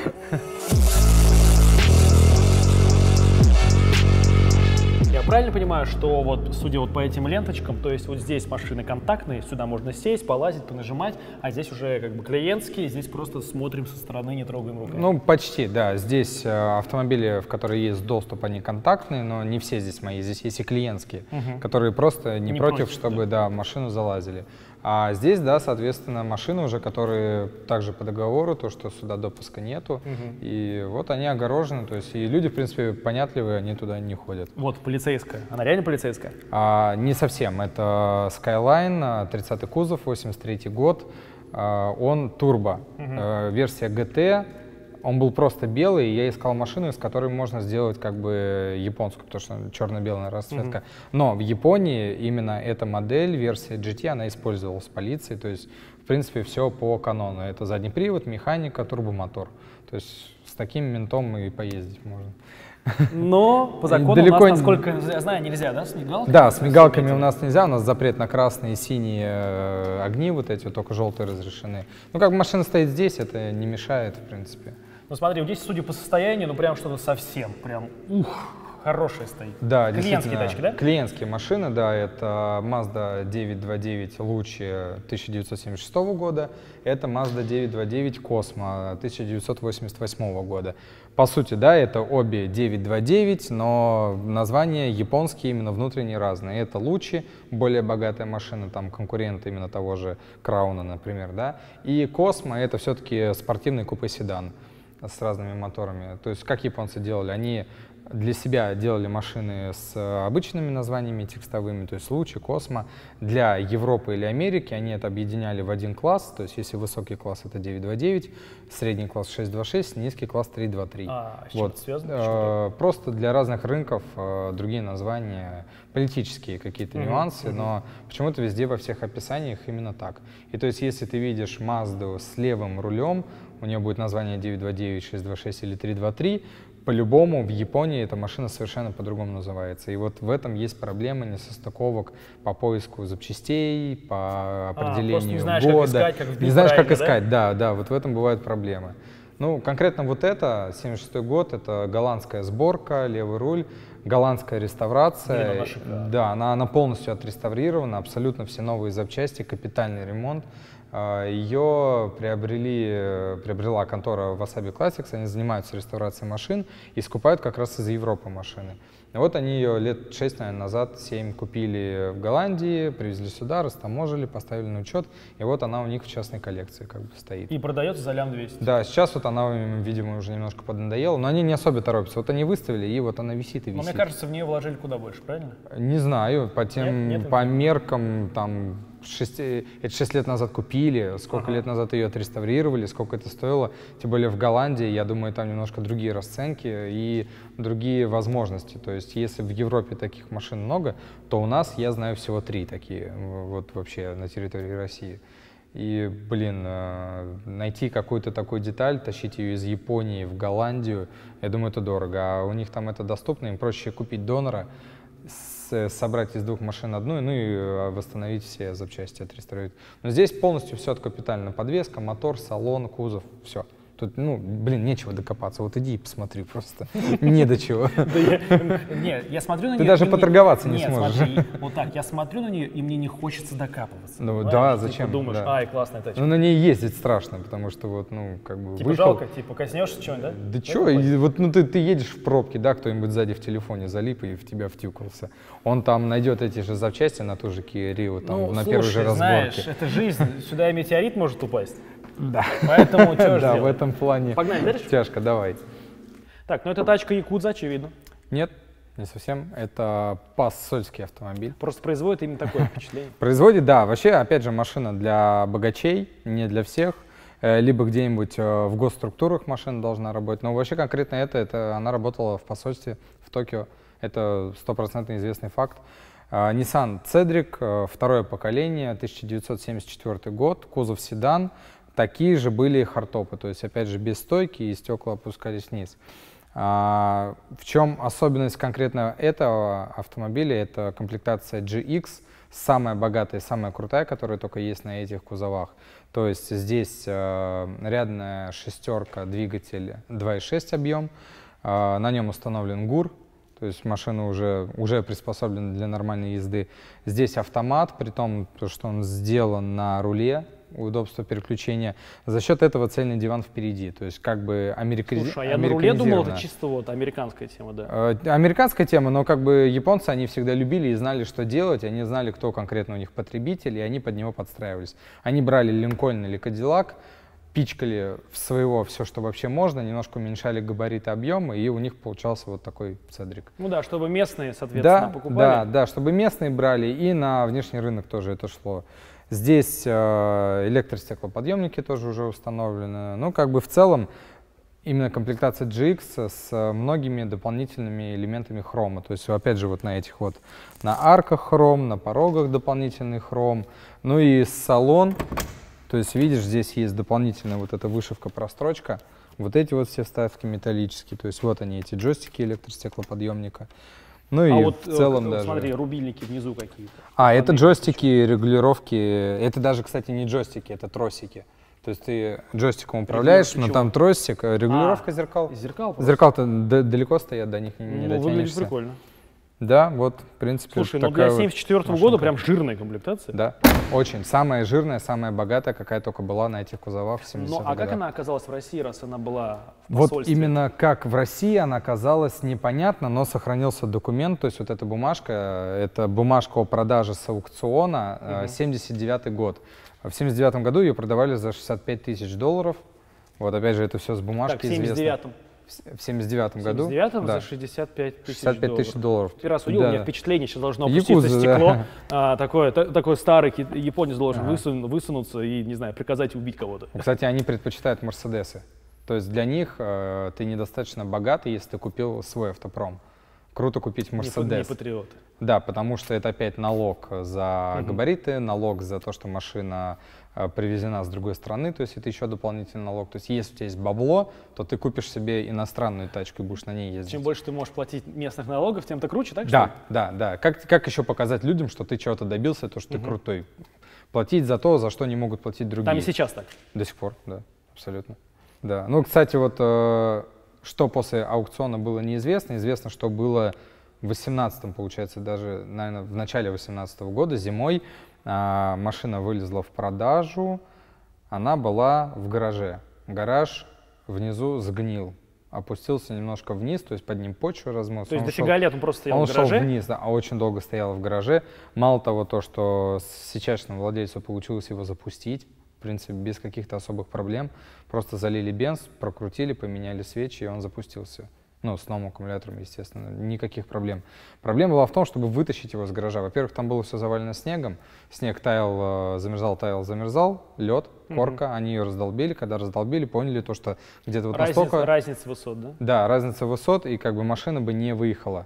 Я правильно понимаю, что вот, судя вот по этим ленточкам, то есть вот здесь машины контактные, сюда можно сесть, полазить, понажимать, а здесь уже как бы клиентские, здесь просто смотрим со стороны, не трогаем руками. Ну, почти, да. Здесь э, автомобили, в которые есть доступ, они контактные, но не все здесь мои. Здесь есть и клиентские, Мгм. которые просто не, Не против, против, чтобы да. в машину залазили. А здесь, да, соответственно, машины уже, которые также по договору, то, что сюда допуска нету. Мгм. И вот они огорожены, то есть и люди, в принципе, понятливые, они туда не ходят. Вот, полицейская. Она реально полицейская? А, не совсем. Это Skyline, тридцатый кузов, восемьдесят третий год. А, он турбо, Мгм. э, версия джи ти. Он был просто белый, и я искал машину, из которой можно сделать как бы японскую, потому что черно-белая расцветка. Мгм. Но в Японии именно эта модель, версия джи ти, она использовалась полицией, то есть, в принципе, все по канону. Это задний привод, механика, турбомотор. То есть с таким ментом и поездить можно. Но по закону Далеко у нас, не- насколько я знаю, нельзя, да, с мигалками? Да, с мигалками у нас нельзя, у нас запрет на красные и синие э, огни, вот эти, вот только желтые разрешены. Ну, как машина стоит здесь, это не мешает, в принципе. Ну смотри, вот здесь, судя по состоянию, ну прям что-то совсем, прям, ух, хорошая стоит. Да, Клиентские действительно, тачки, да? клиентские машины, да, это Mazda девятьсот двадцать девять Lucci тысяча девятьсот семьдесят шестого года, это Mazda девятьсот двадцать девять Cosmo тысяча девятьсот восемьдесят восьмого года. По сути, да, это обе девятьсот двадцать девять, но названия японские, именно внутренние разные. Это Lucci, более богатая машина, там конкурент именно того же Крауна, например, да, и Cosmo это все-таки спортивный купе-седан. с разными моторами. То есть как японцы делали? Они для себя делали машины с обычными названиями текстовыми, то есть Лучи, Космо. Для Европы или Америки они это объединяли в один класс, то есть если высокий класс это девять два девять, средний класс шесть два шесть, низкий класс три два три. А, с чем вот. это связано? Э, просто для разных рынков э, другие названия, политические какие-то mm-hmm. нюансы, mm-hmm. но почему-то везде во всех описаниях именно так. И то есть если ты видишь Мазду с левым рулем, у нее будет название девять два девять, шесть два шесть или три два три, по-любому в Японии эта машина совершенно по-другому называется. И вот в этом есть проблема несостыковок по поиску запчастей, по определению а, не знаешь, года. Как искать, как не знаешь, как да? искать, да, да, вот в этом бывают проблемы. Ну, конкретно вот это, семьдесят шестой год, это голландская сборка, левый руль, голландская реставрация. Блин, она да, она, она полностью отреставрирована, абсолютно все новые запчасти, капитальный ремонт. Ее приобрели, приобрела контора Wasabi Classics, они занимаются реставрацией машин и скупают как раз из Европы машины. И вот они ее лет шесть, наверное, назад, семь купили в Голландии, привезли сюда, растаможили, поставили на учет, и вот она у них в частной коллекции как бы стоит. И продается за лям двести. Да, сейчас вот она, видимо, уже немножко поднадоела, но они не особо торопятся. Вот они выставили, и вот она висит и висит. Но мне кажется, в нее вложили куда больше, правильно? Не знаю, по тем, нет, нет, по меркам, там, шесть, это шесть лет назад купили, сколько ага. лет назад ее отреставрировали, сколько это стоило. Тем более в Голландии, я думаю, там немножко другие расценки и другие возможности. То есть если в Европе таких машин много, то у нас, я знаю, всего три такие, вот вообще на территории России. И, блин, найти какую-то такую деталь, тащить ее из Японии в Голландию, я думаю, это дорого. А у них там это доступно, им проще купить донора, собрать из двух машин одну, ну и восстановить все запчасти, отреставрировать. Но здесь полностью все капитально. Подвеска, мотор, салон, кузов, все. Тут, ну, блин, нечего докопаться. Вот иди и посмотри просто. Не до чего. Нет, я смотрю на нее. Ты даже поторговаться не сможешь. Нет, смотри, вот так, я смотрю на нее, и мне не хочется докапываться. Ну да, зачем? Ты думаешь, ай, классная тачка. Ну на ней ездить страшно, потому что вот, ну, как бы Типа жалко, типа коснешься чего-нибудь, да? Да что, вот, ну ты едешь в пробке, да, кто-нибудь сзади в телефоне залип и в тебя втюкался. Он там найдет эти же запчасти на ту же Kia Rio, там, на первой же разборке. Знаешь, это жизнь, сюда и метеорит может упасть. Да. Поэтому что ж Да, делать? в этом плане. Погнали дальше? Тяжко, давай. Так, ну это тачка Якудза, очевидно. Нет, не совсем. Это пассольский автомобиль. Просто производит именно такое впечатление. Производит, да. Вообще, опять же, машина для богачей, не для всех. Либо где-нибудь в госструктурах машина должна работать. Но вообще конкретно это, это она работала в посольстве в Токио. Это стопроцентно известный факт. Nissan Cedric, второе поколение, тысяча девятьсот семьдесят четвёртый год, кузов седан. Такие же были хардтопы, то есть, опять же, без стойки, и стекла опускались вниз. А, в чем особенность конкретно этого автомобиля? Это комплектация джи икс, самая богатая, самая крутая, которая только есть на этих кузовах. То есть здесь э, рядная шестерка, двигатель два и шесть объем, э, на нем установлен ГУР. То есть машина уже, уже приспособлена для нормальной езды. Здесь автомат, при том, что он сделан на руле, удобство переключения. За счет этого цельный диван впереди. То есть как бы американиз... Слушай, а я на руле думал, это чисто вот американская тема, да? Э, американская тема, но как бы японцы, они всегда любили и знали, что делать. Они знали, кто конкретно у них потребитель, и они под него подстраивались. Они брали Линкольн или Кадиллак, пичкали в своего все, что вообще можно, немножко уменьшали габариты, объемы, и у них получался вот такой Цедрик. Ну да, чтобы местные, соответственно, да, покупали. Да, да, чтобы местные брали, и на внешний рынок тоже это шло. Здесь э, электростеклоподъемники тоже уже установлены. Ну, как бы в целом, именно комплектация джи икс с многими дополнительными элементами хрома. То есть, опять же, вот на этих вот, на арках хром, на порогах дополнительный хром. Ну и салон. То есть, видишь, здесь есть дополнительная вот эта вышивка-прострочка. Вот эти вот все вставки металлические. То есть, вот они, эти джойстики электростеклоподъемника. Ну а и вот, в целом вот, даже... смотри, рубильники внизу какие-то. А, это джойстики, регулировки. Это даже, кстати, не джойстики, это тросики. То есть ты джойстиком управляешь, но там тросик, регулировка а, зеркал. Зеркал Зеркал-то далеко стоят, до них не, не ну, дотянешься. Выглядит прикольно. Да, вот, в принципе, слушай, ну для семьдесят четвёртого года прям жирная комплектация. Да, очень. Самая жирная, самая богатая, какая только была на этих кузовах в семидесятых годах. Ну, а как она оказалась в России, раз она была в посольстве? Вот именно как в России она оказалась, непонятно, но сохранился документ, то есть вот эта бумажка, это бумажка о продаже с аукциона, угу. семьдесят девятый год. В семьдесят девятом году ее продавали за шестьдесят пять тысяч долларов. Вот опять же, это все с бумажки Так, в семьдесят девятом. В семьдесят девятом году? В семьдесят девятом да. за шестьдесят пять тысяч шестьдесят пять тысяч долларов. Первый раз увидел, да. У меня впечатление, сейчас должно опуститься Якуза, стекло. Да. А, такой, та, такой старый японец должен ага. высун, высунуться и, не знаю, приказать убить кого-то. Кстати, они предпочитают Мерседесы. То есть для них э, ты недостаточно богатый, если ты купил свой автопром. Круто купить Мерседес. Не патриоты. Да, потому что это опять налог за угу. габариты, налог за то, что машина э, привезена с другой страны, то есть это еще дополнительный налог. То есть если у тебя есть бабло, то ты купишь себе иностранную тачку и будешь на ней ездить. Чем больше ты можешь платить местных налогов, тем ты круче, так да, что? Да, да, Как, как еще показать людям, что ты чего-то добился, то, что угу. ты крутой? Платить за то, за что не могут платить другие. Там и сейчас так? До сих пор, да, абсолютно. Да. Ну, кстати, вот э, что после аукциона было неизвестно. Известно, что было в восемнадцатом, получается, даже, наверное, в начале восемнадцатого года, зимой, э, машина вылезла в продажу, она была в гараже. Гараж внизу сгнил, опустился немножко вниз, то есть под ним почва размылась. То есть дофига лет он просто стоял он в гараже? Он шел вниз, да, а очень долго стоял в гараже. Мало того, то, что сейчасшнему владельцу получилось его запустить, в принципе, без каких-то особых проблем. Просто залили бенз, прокрутили, поменяли свечи, и он запустился. Ну, с новым аккумулятором, естественно, никаких проблем. Проблема была в том, чтобы вытащить его из гаража. Во-первых, там было все завалено снегом. Снег таял, замерзал, таял, замерзал, лед, корка. Mm-hmm. Они ее раздолбили. Когда раздолбили, поняли то, что где-то вот разница, настолько... Разница высот, да? Да, разница высот, и как бы машина бы не выехала.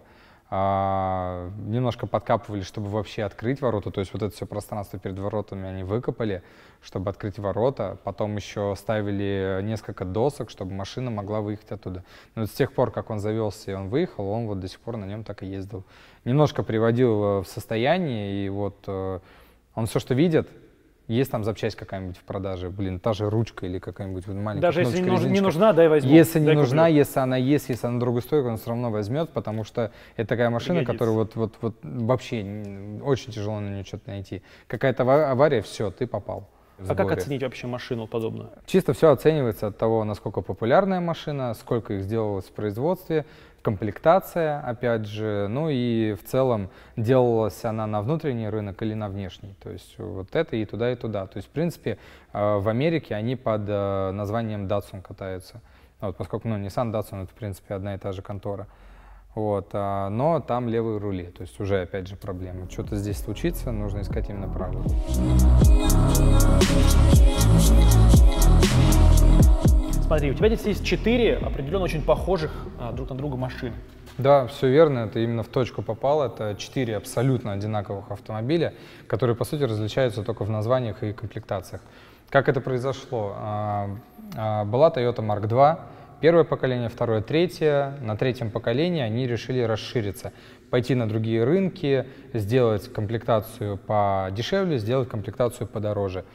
А, немножко подкапывали, чтобы вообще открыть ворота, то есть вот это все пространство перед воротами они выкопали, чтобы открыть ворота, потом еще ставили несколько досок, чтобы машина могла выехать оттуда. Но вот с тех пор, как он завелся и он выехал, он вот до сих пор на нем так и ездил. Немножко приводил в состояние, и вот он все, что видит, есть там запчасть какая-нибудь в продаже, блин, та же ручка или какая-нибудь вот маленькая. Даже если не, не нужна, дай возьму. Если не дай нужна, куплю. если она есть, если она другую стойку, он все равно возьмет, потому что это такая машина, Пригодится. Которую вот, вот, вот вообще очень тяжело на нее что-то найти. Какая-то авария, все, ты попал. А как оценить вообще машину подобную? Чисто все оценивается от того, насколько популярная машина, сколько их сделалось в производстве, комплектация, опять же, ну и в целом делалась она на внутренний рынок или на внешний. То есть вот это и туда, и туда. То есть, в принципе, в Америке они под названием Datsun катаются. Вот, поскольку, ну, Nissan, Datsun — это, в принципе, одна и та же контора. Вот, а, но там левые рули, то есть уже, опять же, проблема. Что-то здесь случится, нужно искать именно правую. Смотри, у тебя здесь есть четыре определенно очень похожих а, друг на друга машины. Да, все верно, это именно в точку попало. Это четыре абсолютно одинаковых автомобиля, которые, по сути, различаются только в названиях и комплектациях. Как это произошло? А, а, была Toyota Марк два. Первое поколение, второе, третье. На третьем поколении они решили расшириться, пойти на другие рынки, сделать комплектацию подешевле, сделать комплектацию подороже.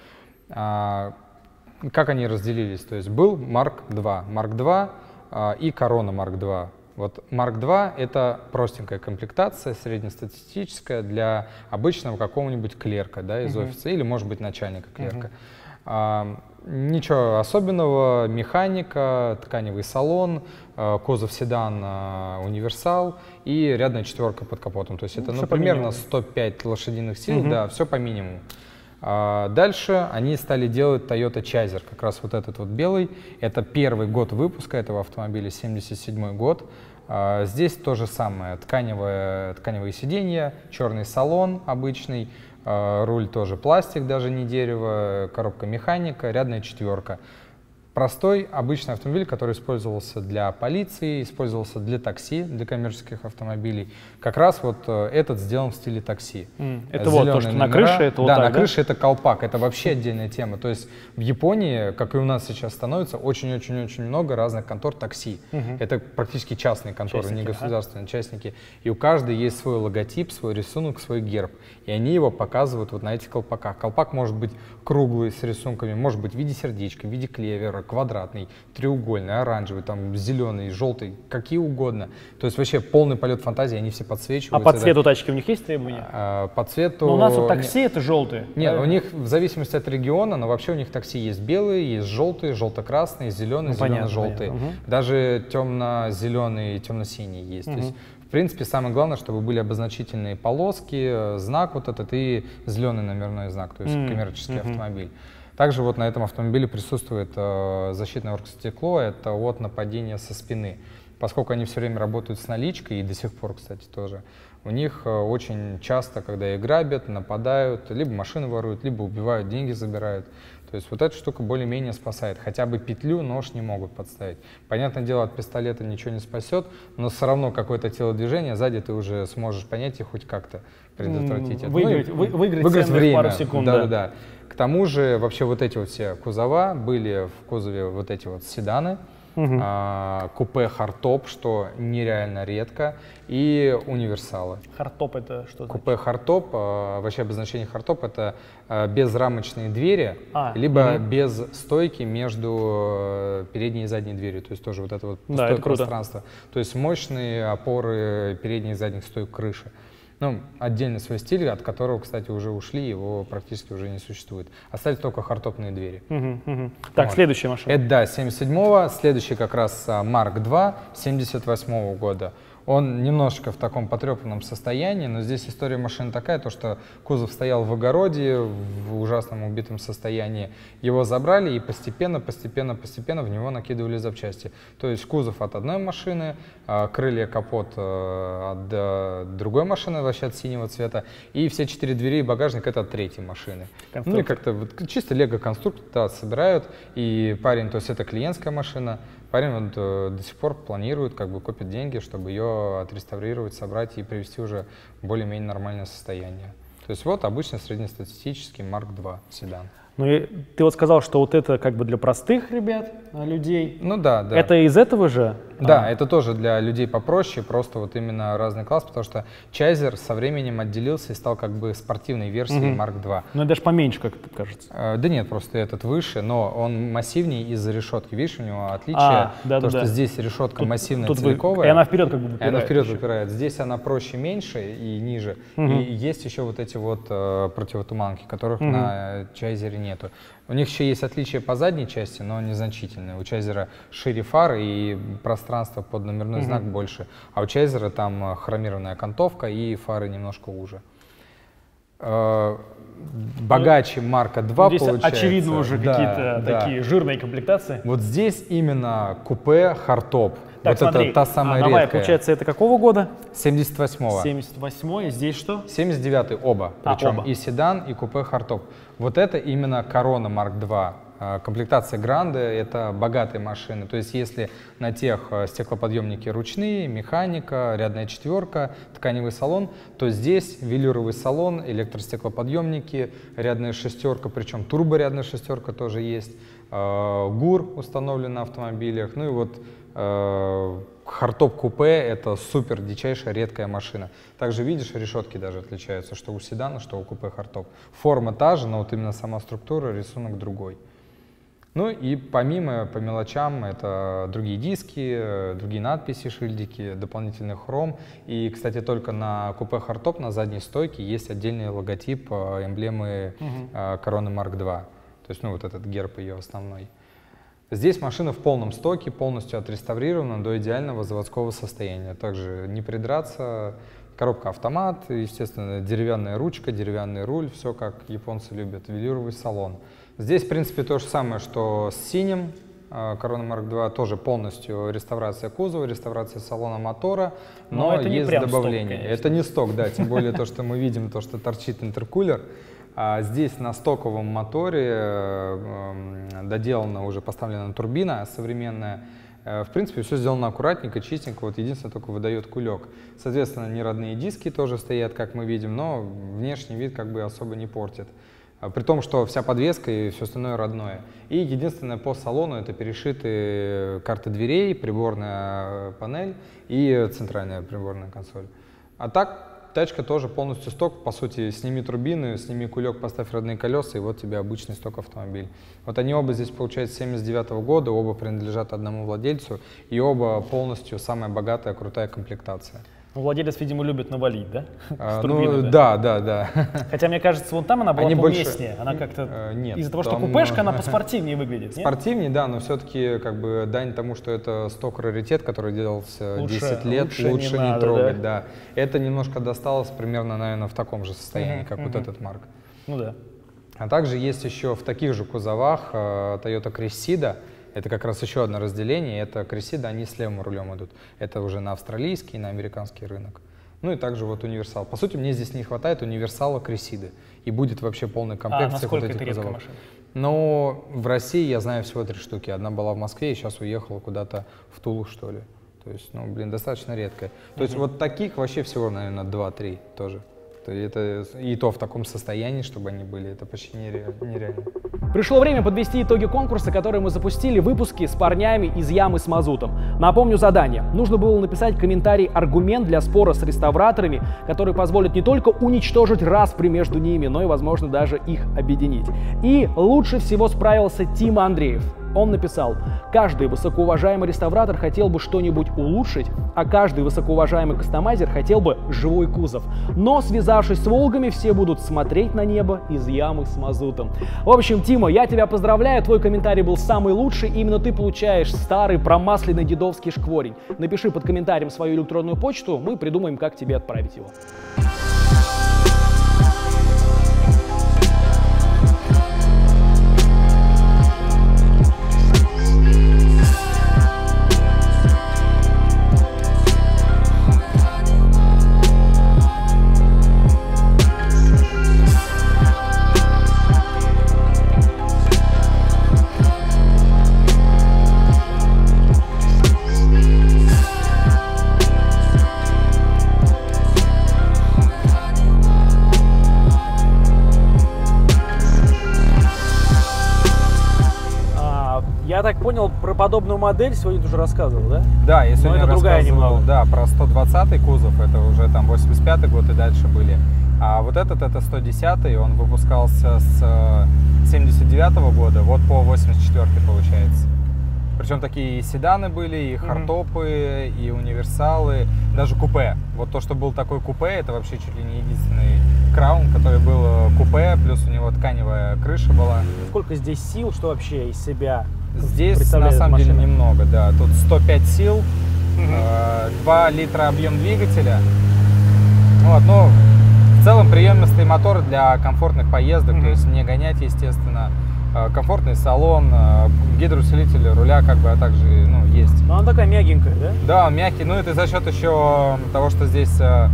А, как они разделились? То есть был Марк два, Марк два а, и Корона Марк два. Вот Марк два — это простенькая комплектация, среднестатистическая для обычного какого-нибудь клерка, да, из uh-huh. офиса или, может быть, начальника клерка. Uh-huh. а, Ничего особенного, механика, тканевый салон, кузов седан, универсал и рядная четверка под капотом. То есть это, ну, примерно сто пять лошадиных сил, угу. да, все по минимуму. А дальше они стали делать Toyota Chaser, как раз вот этот вот белый. Это первый год выпуска этого автомобиля, семьдесят седьмой год. А здесь то же самое, тканевое, тканевые сиденья, черный салон обычный. Руль тоже пластик, даже не дерево, коробка механика, рядная четверка. Простой, обычный автомобиль, который использовался для полиции, использовался для такси, для коммерческих автомобилей. Как раз вот этот сделан в стиле такси. Mm. Это вот то, что номера. На крыше, это вот да, так, на да? крыше это колпак, это вообще отдельная тема. То есть в Японии, как и у нас сейчас становится, очень-очень-очень много разных контор такси. Mm-hmm. Это практически частные конторы, частники, не государственные, ага. частники. И у каждой есть свой логотип, свой рисунок, свой герб. И они его показывают вот на этих колпаках. Колпак может быть круглый с рисунками, может быть в виде сердечка, в виде клевера, квадратный, треугольный, оранжевый, там, зеленый, желтый, какие угодно. То есть вообще полный полет фантазии, они все подсвечиваются. А по цвету да. тачки у них есть требования? А, по цвету... Но у нас вот такси это желтые. Нет, правильно? У них в зависимости от региона, но вообще у них такси есть белые, есть желтые, желто-красные, зеленые, ну, зелено-желтые. Угу. Даже темно-зеленые, темно-синие есть. Угу. То есть, в принципе, самое главное, чтобы были обозначительные полоски, знак вот этот и зеленый номерной знак, то есть mm. коммерческий mm-hmm. автомобиль. Также вот на этом автомобиле присутствует э, защитное оргстекло, это от нападения со спины. Поскольку они все время работают с наличкой, и до сих пор, кстати, тоже, у них э, очень часто, когда их грабят, нападают, либо машины воруют, либо убивают, деньги забирают. То есть вот эта штука более-менее спасает. Хотя бы петлю, нож не могут подставить. Понятное дело, от пистолета ничего не спасет, но все равно какое-то телодвижение сзади ты уже сможешь понять и хоть как-то предотвратить. Выиграть, ну, вы, выиграть, выиграть время. пару секунд. Да, да. да, да. К тому же вообще вот эти вот все кузова были в кузове вот эти вот седаны. Uh-huh. а, купе хардтоп, что нереально редко, и универсалы. Хардтоп это что значит? Купе хардтоп, а, вообще обозначение хардтоп это а, безрамочные двери, а, либо угу. без стойки между передней и задней дверью, то есть тоже вот это вот пустое да, это пространство. Круто. То есть мощные опоры передних и задних стоек крыши. Ну, отдельный свой стиль, от которого, кстати, уже ушли, его практически уже не существует. Остались только хардтопные двери. Угу, угу. Так, вот. Следующая машина. Это, да, семьдесят седьмого, следующий как раз Марк два семьдесят восьмого года. Он немножко в таком потрепанном состоянии, но здесь история машины такая, то что кузов стоял в огороде, в ужасном убитом состоянии. Его забрали и постепенно, постепенно, постепенно в него накидывали запчасти. То есть кузов от одной машины, крылья, капот от другой машины, вообще от синего цвета, и все четыре двери и багажник это от третьей машины. Ну и как-то вот, чисто лего-конструктор да, собирают, и парень, то есть это клиентская машина, парень вот, э, до сих пор планирует, как бы копит деньги, чтобы ее отреставрировать, собрать и привести уже в более-менее нормальное состояние. То есть вот обычный среднестатистический Марк два седан. Ну и ты вот сказал, что вот это как бы для простых ребят, людей. Ну да, да. Это из этого же? Да, а. это тоже для людей попроще, просто вот именно разный класс, потому что Чайзер со временем отделился и стал как бы спортивной версией угу. Марк два. Ну даже поменьше, как это кажется. Э, да нет, просто этот выше, но он массивнее из-за решетки. Видишь, у него отличие, а, да, то, да, что да. здесь решетка тут, массивная, тут целиковая. И она вперед как бы выпирает. И она вперед еще. выпирает. Здесь она проще, меньше и ниже. Угу. И есть еще вот эти вот э, противотуманки, которых угу. на Чайзере нету. У них еще есть отличия по задней части, но незначительные. У Чайзера шире фары и пространство под номерной uh-huh. знак больше, а у Чайзера там хромированная окантовка и фары немножко уже. Богаче Марка два здесь получается. Очевидно уже да, какие-то да. такие жирные комплектации. Вот здесь именно купе хардтоп. Так, вот смотри, это та самая а, давай, редкая. Получается, это какого года? семьдесят восьмого. семьдесят восьмой, здесь что? семьдесят девятый оба, а, причем оба. И седан, и купе хардтоп. Вот это именно корона Марк два. Комплектация Гранде — это богатые машины. То есть если на тех стеклоподъемники ручные, механика, рядная четверка, тканевый салон, то здесь велюровый салон, электростеклоподъемники, рядная шестерка, причем турборядная шестерка тоже есть, ГУР установлен на автомобилях, ну и вот хардтоп купе — это супер дичайшая редкая машина. Также видишь, решетки даже отличаются, что у седана, что у купе хардтоп. Форма та же, но вот именно сама структура, рисунок другой. Ну и помимо, по мелочам, это другие диски, другие надписи, шильдики, дополнительный хром. И, кстати, только на купе хардтоп на задней стойке есть отдельный логотип эмблемы uh-huh. короны Марк два. То есть, ну, вот этот герб ее основной. Здесь машина в полном стоке, полностью отреставрирована до идеального заводского состояния. Также не придраться, коробка автомат, естественно, деревянная ручка, деревянный руль, все как японцы любят, велюровый салон. Здесь, в принципе, то же самое, что с синим, корона Марк два, тоже полностью реставрация кузова, реставрация салона мотора, но, но это есть добавление. Сток, это не сток, да, тем более то, что мы видим, то, что торчит интеркулер. А здесь на стоковом моторе доделана, уже поставлена турбина современная. В принципе, все сделано аккуратненько, чистенько, вот единственное, только выдает кулек. Соответственно, неродные диски тоже стоят, как мы видим, но внешний вид как бы особо не портит. При том, что вся подвеска и все остальное родное. И единственное по салону — это перешиты карты дверей, приборная панель и центральная приборная консоль. А так, тачка тоже полностью сток. По сути, сними турбины, сними кулек, поставь родные колеса, и вот тебе обычный сток автомобиль. Вот они оба здесь, получается, семьдесят девятого года, оба принадлежат одному владельцу, и оба полностью самая богатая, крутая комплектация. Ну, владелец, видимо, любит навалить, да? А, турбины, ну, да, да, да. Хотя, мне кажется, вон там она была Они поуместнее. больше... Она как-то... Нет. Из-за того, что там... купешка, она поспортивнее выглядит, нет? Спортивнее, да, но все-таки как бы дань тому, что это сток-раритет, который делался лучше, десять лет, лучше, лучше не, не надо, трогать, да? да. Это немножко досталось примерно, наверное, в таком же состоянии, uh-huh, как uh-huh. вот этот Марк. Ну да. А также есть еще в таких же кузовах э, Toyota Cressida. Это как раз еще одно разделение. Это Cressida, они с левым рулем идут. Это уже на австралийский, на американский рынок. Ну и также вот универсал. По сути, мне здесь не хватает универсала Cressida. И будет вообще полный комплект а, всех вот этих кузовов. Машина? Но в России я знаю всего три штуки. Одна была в Москве и сейчас уехала куда-то в Тулу, что ли. То есть, ну, блин, достаточно редкая. То есть вот таких вообще всего, наверное, два-три тоже. Это, и то в таком состоянии, чтобы они были, это почти нереально. нереально. Пришло время подвести итоги конкурса, который мы запустили в выпуске с парнями из ямы с мазутом. Напомню задание. Нужно было написать комментарий-аргумент для спора с реставраторами, который позволит не только уничтожить распри между ними, но и, возможно, даже их объединить. И лучше всего справился Тима Андреев. Он написал: каждый высокоуважаемый реставратор хотел бы что-нибудь улучшить, а каждый высокоуважаемый кастомайзер хотел бы живой кузов. Но, связавшись с Волгами, все будут смотреть на небо из ямы с мазутом. В общем, Тима, я тебя поздравляю, твой комментарий был самый лучший. Именно ты получаешь старый промасленный дедовский шкворень. Напиши под комментарием свою электронную почту, мы придумаем, как тебе отправить его. Я так понял, про подобную модель сегодня ты уже рассказывал, да? Да, я сегодня это другая рассказывал, да, про сто двадцатый кузов, это уже там восемьдесят пятый год и дальше были. А вот этот, это сто десятый, он выпускался с семьдесят девятого года, вот по восемьдесят четвёртый получается. Причем такие и седаны были, и хардтопы, mm-hmm. и универсалы, даже купе. Вот то, что был такой купе, это вообще чуть ли не единственный Краун, который был купе, плюс у него тканевая крыша была. Сколько здесь сил, что вообще из себя Здесь на самом деле немного, да. Тут сто пять сил, mm-hmm. два литра объем двигателя. Вот, ну, в целом приемистый мотор для комфортных поездок, mm-hmm. то есть не гонять, естественно. Комфортный салон, гидроусилитель руля как бы, а также, ну, есть. Но она такая мягенькая, да? Да, он мягкий, ну это за счет еще того, что здесь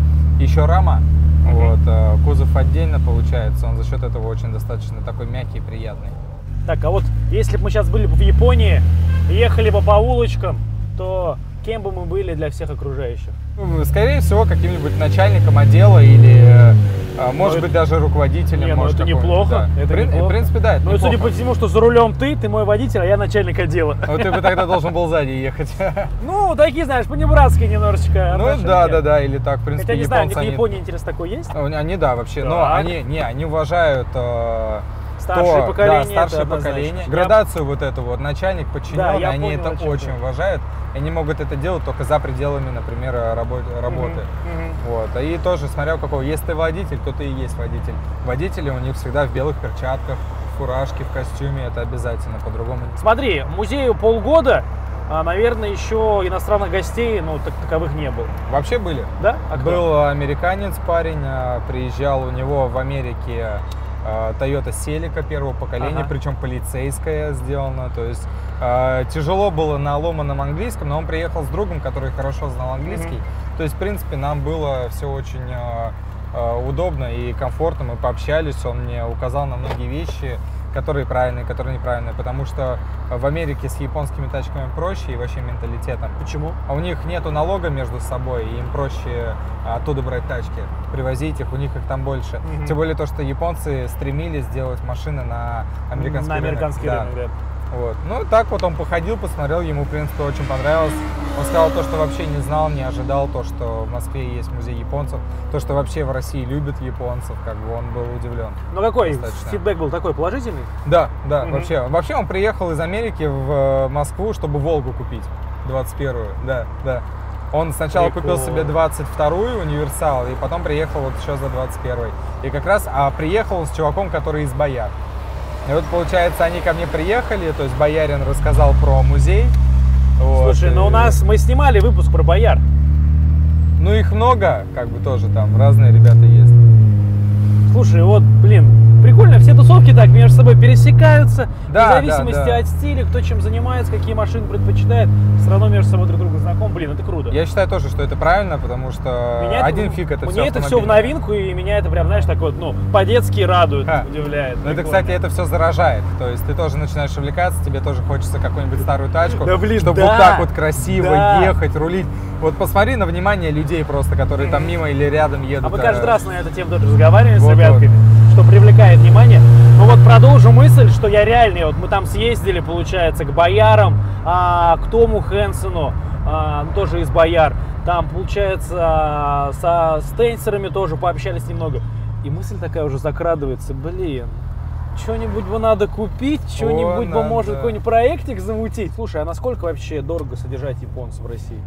еще рама, mm-hmm. вот, кузов отдельно получается, он за счет этого очень достаточно такой мягкий и приятный. Так, а вот если бы мы сейчас были бы в Японии, ехали бы по улочкам, то кем бы мы были для всех окружающих? Скорее всего, каким-нибудь начальником отдела или, может быть, даже руководителем. Не, ну это неплохо. Да. Это При, неплохо. В принципе, да, это Ну, неплохо. судя по всему, что за рулем ты, ты мой водитель, а я начальник отдела. Ну, ты бы тогда должен был сзади ехать. Ну, такие, знаешь, по-небратски немножечко. Ну, да, да, да, или так, в принципе, Хотя, не знаю, в они... Японии, интересно, такой есть? Они, да, вообще, так. но они, не, они уважают... Старшее то, поколение. Да, старшее поколение. Я... Градацию вот эту вот, начальник, подчиненный, да, они понял, это очень уважают. И они могут это делать только за пределами, например, рабо работы. Mm-hmm. Вот. И тоже, смотря у какого, если ты водитель, то ты и есть водитель. Водители у них всегда в белых перчатках, в фуражке, в костюме, это обязательно, по-другому. Смотри, музею полгода, а, наверное, еще иностранных гостей, ну, так, таковых не было. Вообще были. Да? А Был американец парень, приезжал, у него в Америке Toyota Celica первого поколения, ага. причем полицейская сделана, то есть э, тяжело было на ломаном английском, но он приехал с другом, который хорошо знал английский, mm-hmm. то есть, в принципе, нам было все очень э, э, удобно и комфортно, мы пообщались, он мне указал на многие вещи, которые правильные, которые неправильные, потому что в Америке с японскими тачками проще и вообще менталитетом. Почему? А у них нету налога между собой, и им проще оттуда брать тачки, привозить их, у них их там больше. Mm-hmm. Тем более то, что японцы стремились сделать машины на американский на рынок. американский да. рынок, да. Вот. Ну и так вот он походил, посмотрел, ему, в принципе, очень понравилось. Он сказал то, что вообще не знал, не ожидал, то, что в Москве есть музей японцев, то, что вообще в России любят японцев, как бы он был удивлен. Ну какой достаточно. Фидбэк был такой положительный? Да, да, mm-hmm. вообще. Вообще он приехал из Америки в Москву, чтобы Волгу купить, двадцать первую, да, да. Он сначала Прикол. купил себе двадцать вторую универсал, и потом приехал вот еще за двадцать первой. И как раз, а приехал он с чуваком, который из Бояр. И вот, получается, они ко мне приехали, то есть боярин рассказал про музей. Слушай, вот, ну и... у нас, мы снимали выпуск про бояр. Ну их много, как бы тоже там, разные ребята есть. Слушай, вот, блин, прикольно. прикольно, все тусовки так между собой пересекаются, Да, в зависимости да, да. от стиля, кто чем занимается, какие машины предпочитает, все равно между собой друг друга знаком. Блин, это круто. Я считаю тоже, что это правильно, потому что Меня один это, фиг это все мне это все в новинку, и меня это прям, знаешь, так вот, ну, по-детски радует, Ха. удивляет. Ну это, Прикольно. кстати, это все заражает. То есть ты тоже начинаешь увлекаться, тебе тоже хочется какую-нибудь старую тачку, Да, блин, чтобы да, вот так вот красиво да. ехать, рулить. Вот посмотри на внимание людей просто, которые там мимо или рядом едут. А мы э, каждый раз на эту тему тоже разговариваем Вот, с ребятками, что привлекает внимание. Ну вот продолжу мысль, что я реальный. Вот мы там съездили, получается, к боярам, а, к Тому Хэнсону, а, тоже из бояр. Там, получается, а, со стенсерами тоже пообщались немного. И мысль такая уже закрадывается, блин, что-нибудь бы надо купить, что-нибудь бы, надо. может, какой-нибудь проектик замутить. Слушай, а насколько вообще дорого содержать японцев в России?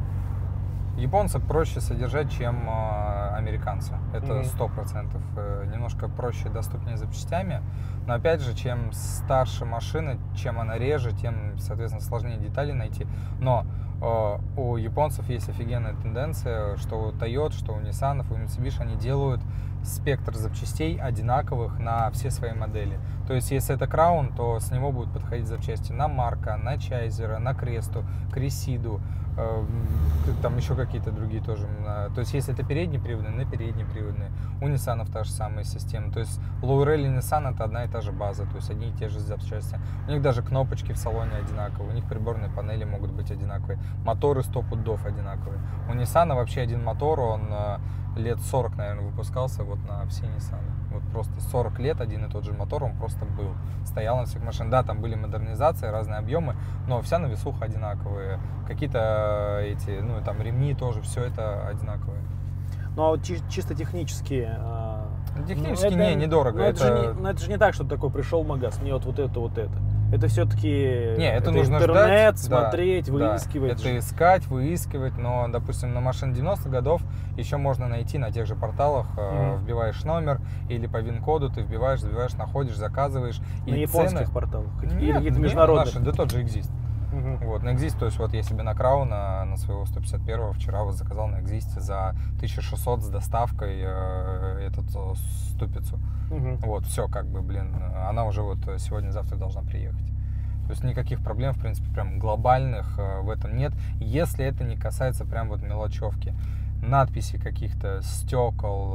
Японцев проще содержать, чем э, американца. Это Мгм. сто процентов. Э, немножко проще, доступнее запчастями. Но опять же, чем старше машина, чем она реже, тем, соответственно, сложнее детали найти. Но э, у японцев есть офигенная тенденция, что у Toyota, что у Nissan, у Mitsubishi они делают спектр запчастей одинаковых на все свои модели. То есть, если это Crown, то с него будут подходить запчасти на Марка, на Чайзера, на Кресту, Кресиду, э, там еще какие-то другие тоже. На- То есть, если это переднеприводные, на переднеприводные. У Nissan та же самая система. То есть, Low-Rail и Nissan это одна и та же база, то есть одни и те же запчасти. У них даже кнопочки в салоне одинаковые, у них приборные панели могут быть одинаковые, моторы сто пудов одинаковые. У Nissan вообще один мотор, он э, лет сорок, наверное, выпускался вот на все Nissan. Вот просто сорок лет один и тот же мотор, он просто был. Стоял на всех машинах. Да, там были модернизации, разные объемы, но вся навесуха одинаковые. Какие-то эти, ну, там ремни тоже, все это одинаковое. Ну а вот чи- чисто технически. а, Технически ну, не, недорого. Ну это, это... же не, ну, это же не так, что ты такой пришел в магаз, мне вот, вот это, вот это. Это все-таки Не, это, нужно интернет, ждать, да, смотреть, да. выискивать. Это искать, выискивать, но, допустим, на машине девяностых годов еще можно найти на тех же порталах, э, Мгм. вбиваешь номер или по ВИН-коду ты вбиваешь, забиваешь, находишь, заказываешь. На и японских цены... порталах? Или Нет, какие-то нет, международные? наши, да тот же Exist. Мгм. Вот, на Exist, то есть вот я себе на Крауна, на своего сто пятьдесят первого вчера вот заказал на Exist за тысячу шестьсот с доставкой э, этот э, ступицу. Мгм. Вот, все, как бы, блин, она уже вот сегодня-завтра должна приехать. То есть никаких проблем, в принципе, прям глобальных э, в этом нет, если это не касается прям вот мелочевки, надписей каких-то, стекол,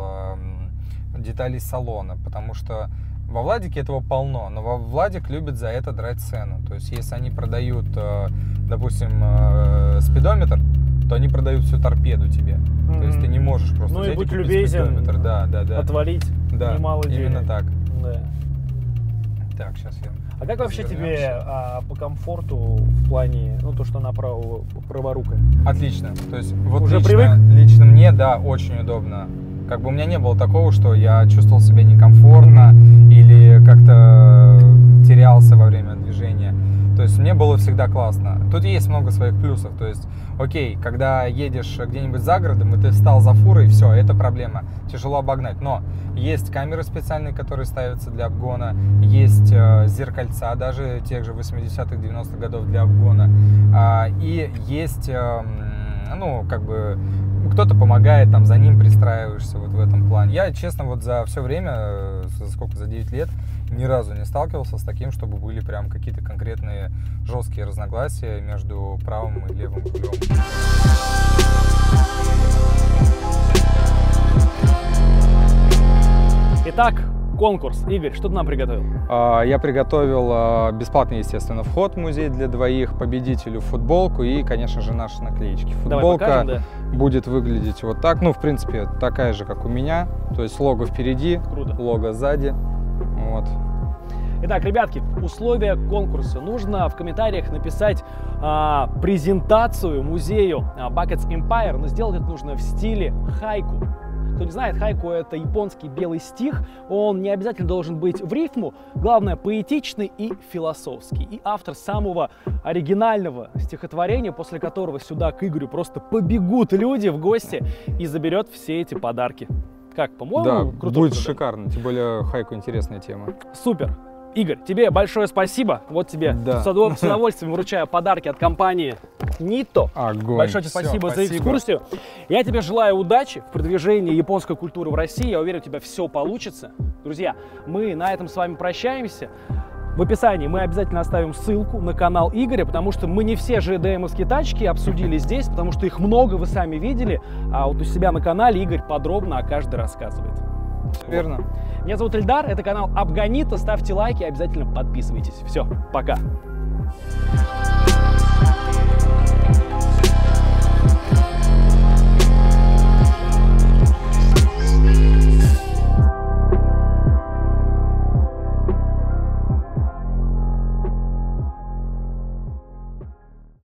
э, деталей салона, потому что во Владике этого полно, но во Владик любит за это драть цену. То есть если они продают, э, допустим, э, спидометр, то они продают всю торпеду тебе. Мгм. То есть ты не можешь просто Ну и взять будь купить любезен, спидометр. Да, да, да. Отвалить Да, немало денег. именно так. Да. Так, сейчас я... А как вообще тебе развернемся. а, по комфорту в плане, ну то, что она право, праворукая? Отлично. То есть вот Уже лично, привык? лично мне, да, очень удобно. Как бы у меня не было такого, что я чувствовал себя некомфортно или как-то терялся во время движения. То есть мне было всегда классно. Тут есть много своих плюсов. То есть, окей, когда едешь где-нибудь за городом, и ты встал за фурой, все, это проблема. Тяжело обогнать. Но есть камеры специальные, которые ставятся для обгона. Есть э, зеркальца, даже тех же восьмидесятых, девяностых годов для обгона. А, и есть, э, ну, как бы, кто-то помогает, там, за ним пристраиваешься вот в этом плане. Я, честно, вот за все время, э, за сколько, за девять лет, ни разу не сталкивался с таким, чтобы были прям какие-то конкретные жесткие разногласия между правым и левым рулем. Итак, конкурс. Игорь, что ты нам приготовил? А, Я приготовил а, бесплатный, естественно, вход в музей для двоих, победителю футболку и, конечно же, наши наклеечки. Давай Футболка покажем, да? будет выглядеть вот так. Ну, в принципе, такая же, как у меня. То есть лого впереди, Круто. лого сзади. Вот. Итак, ребятки, условия конкурса. Нужно в комментариях написать а, презентацию музею а, Buckets Empire, но сделать это нужно в стиле хайку. Кто не знает, хайку — это японский белый стих. Он не обязательно должен быть в рифму. Главное, поэтичный и философский. И автор самого оригинального стихотворения, после которого сюда к Игорю просто побегут люди в гости, и заберет все эти подарки. Как, по-моему, Да, круто. будет круто, да? шикарно. Тем более хайку интересная тема. Супер. Игорь, тебе большое спасибо. Вот тебе Да. с удов- с удовольствием вручаю подарки от компании Nitto. Огонь. Большое тебе Всё, спасибо, за спасибо. экскурсию. Я тебе желаю удачи в продвижении японской культуры в России. Я уверен, у тебя все получится. Друзья, мы на этом с вами прощаемся. В описании мы обязательно оставим ссылку на канал Игоря, потому что мы не все джи ди эм-овские тачки обсудили здесь, потому что их много, вы сами видели. А вот у себя на канале Игорь подробно о каждой рассказывает. Верно. Меня зовут Эльдар, это канал Апганито. Ставьте лайки, обязательно подписывайтесь. Все, пока.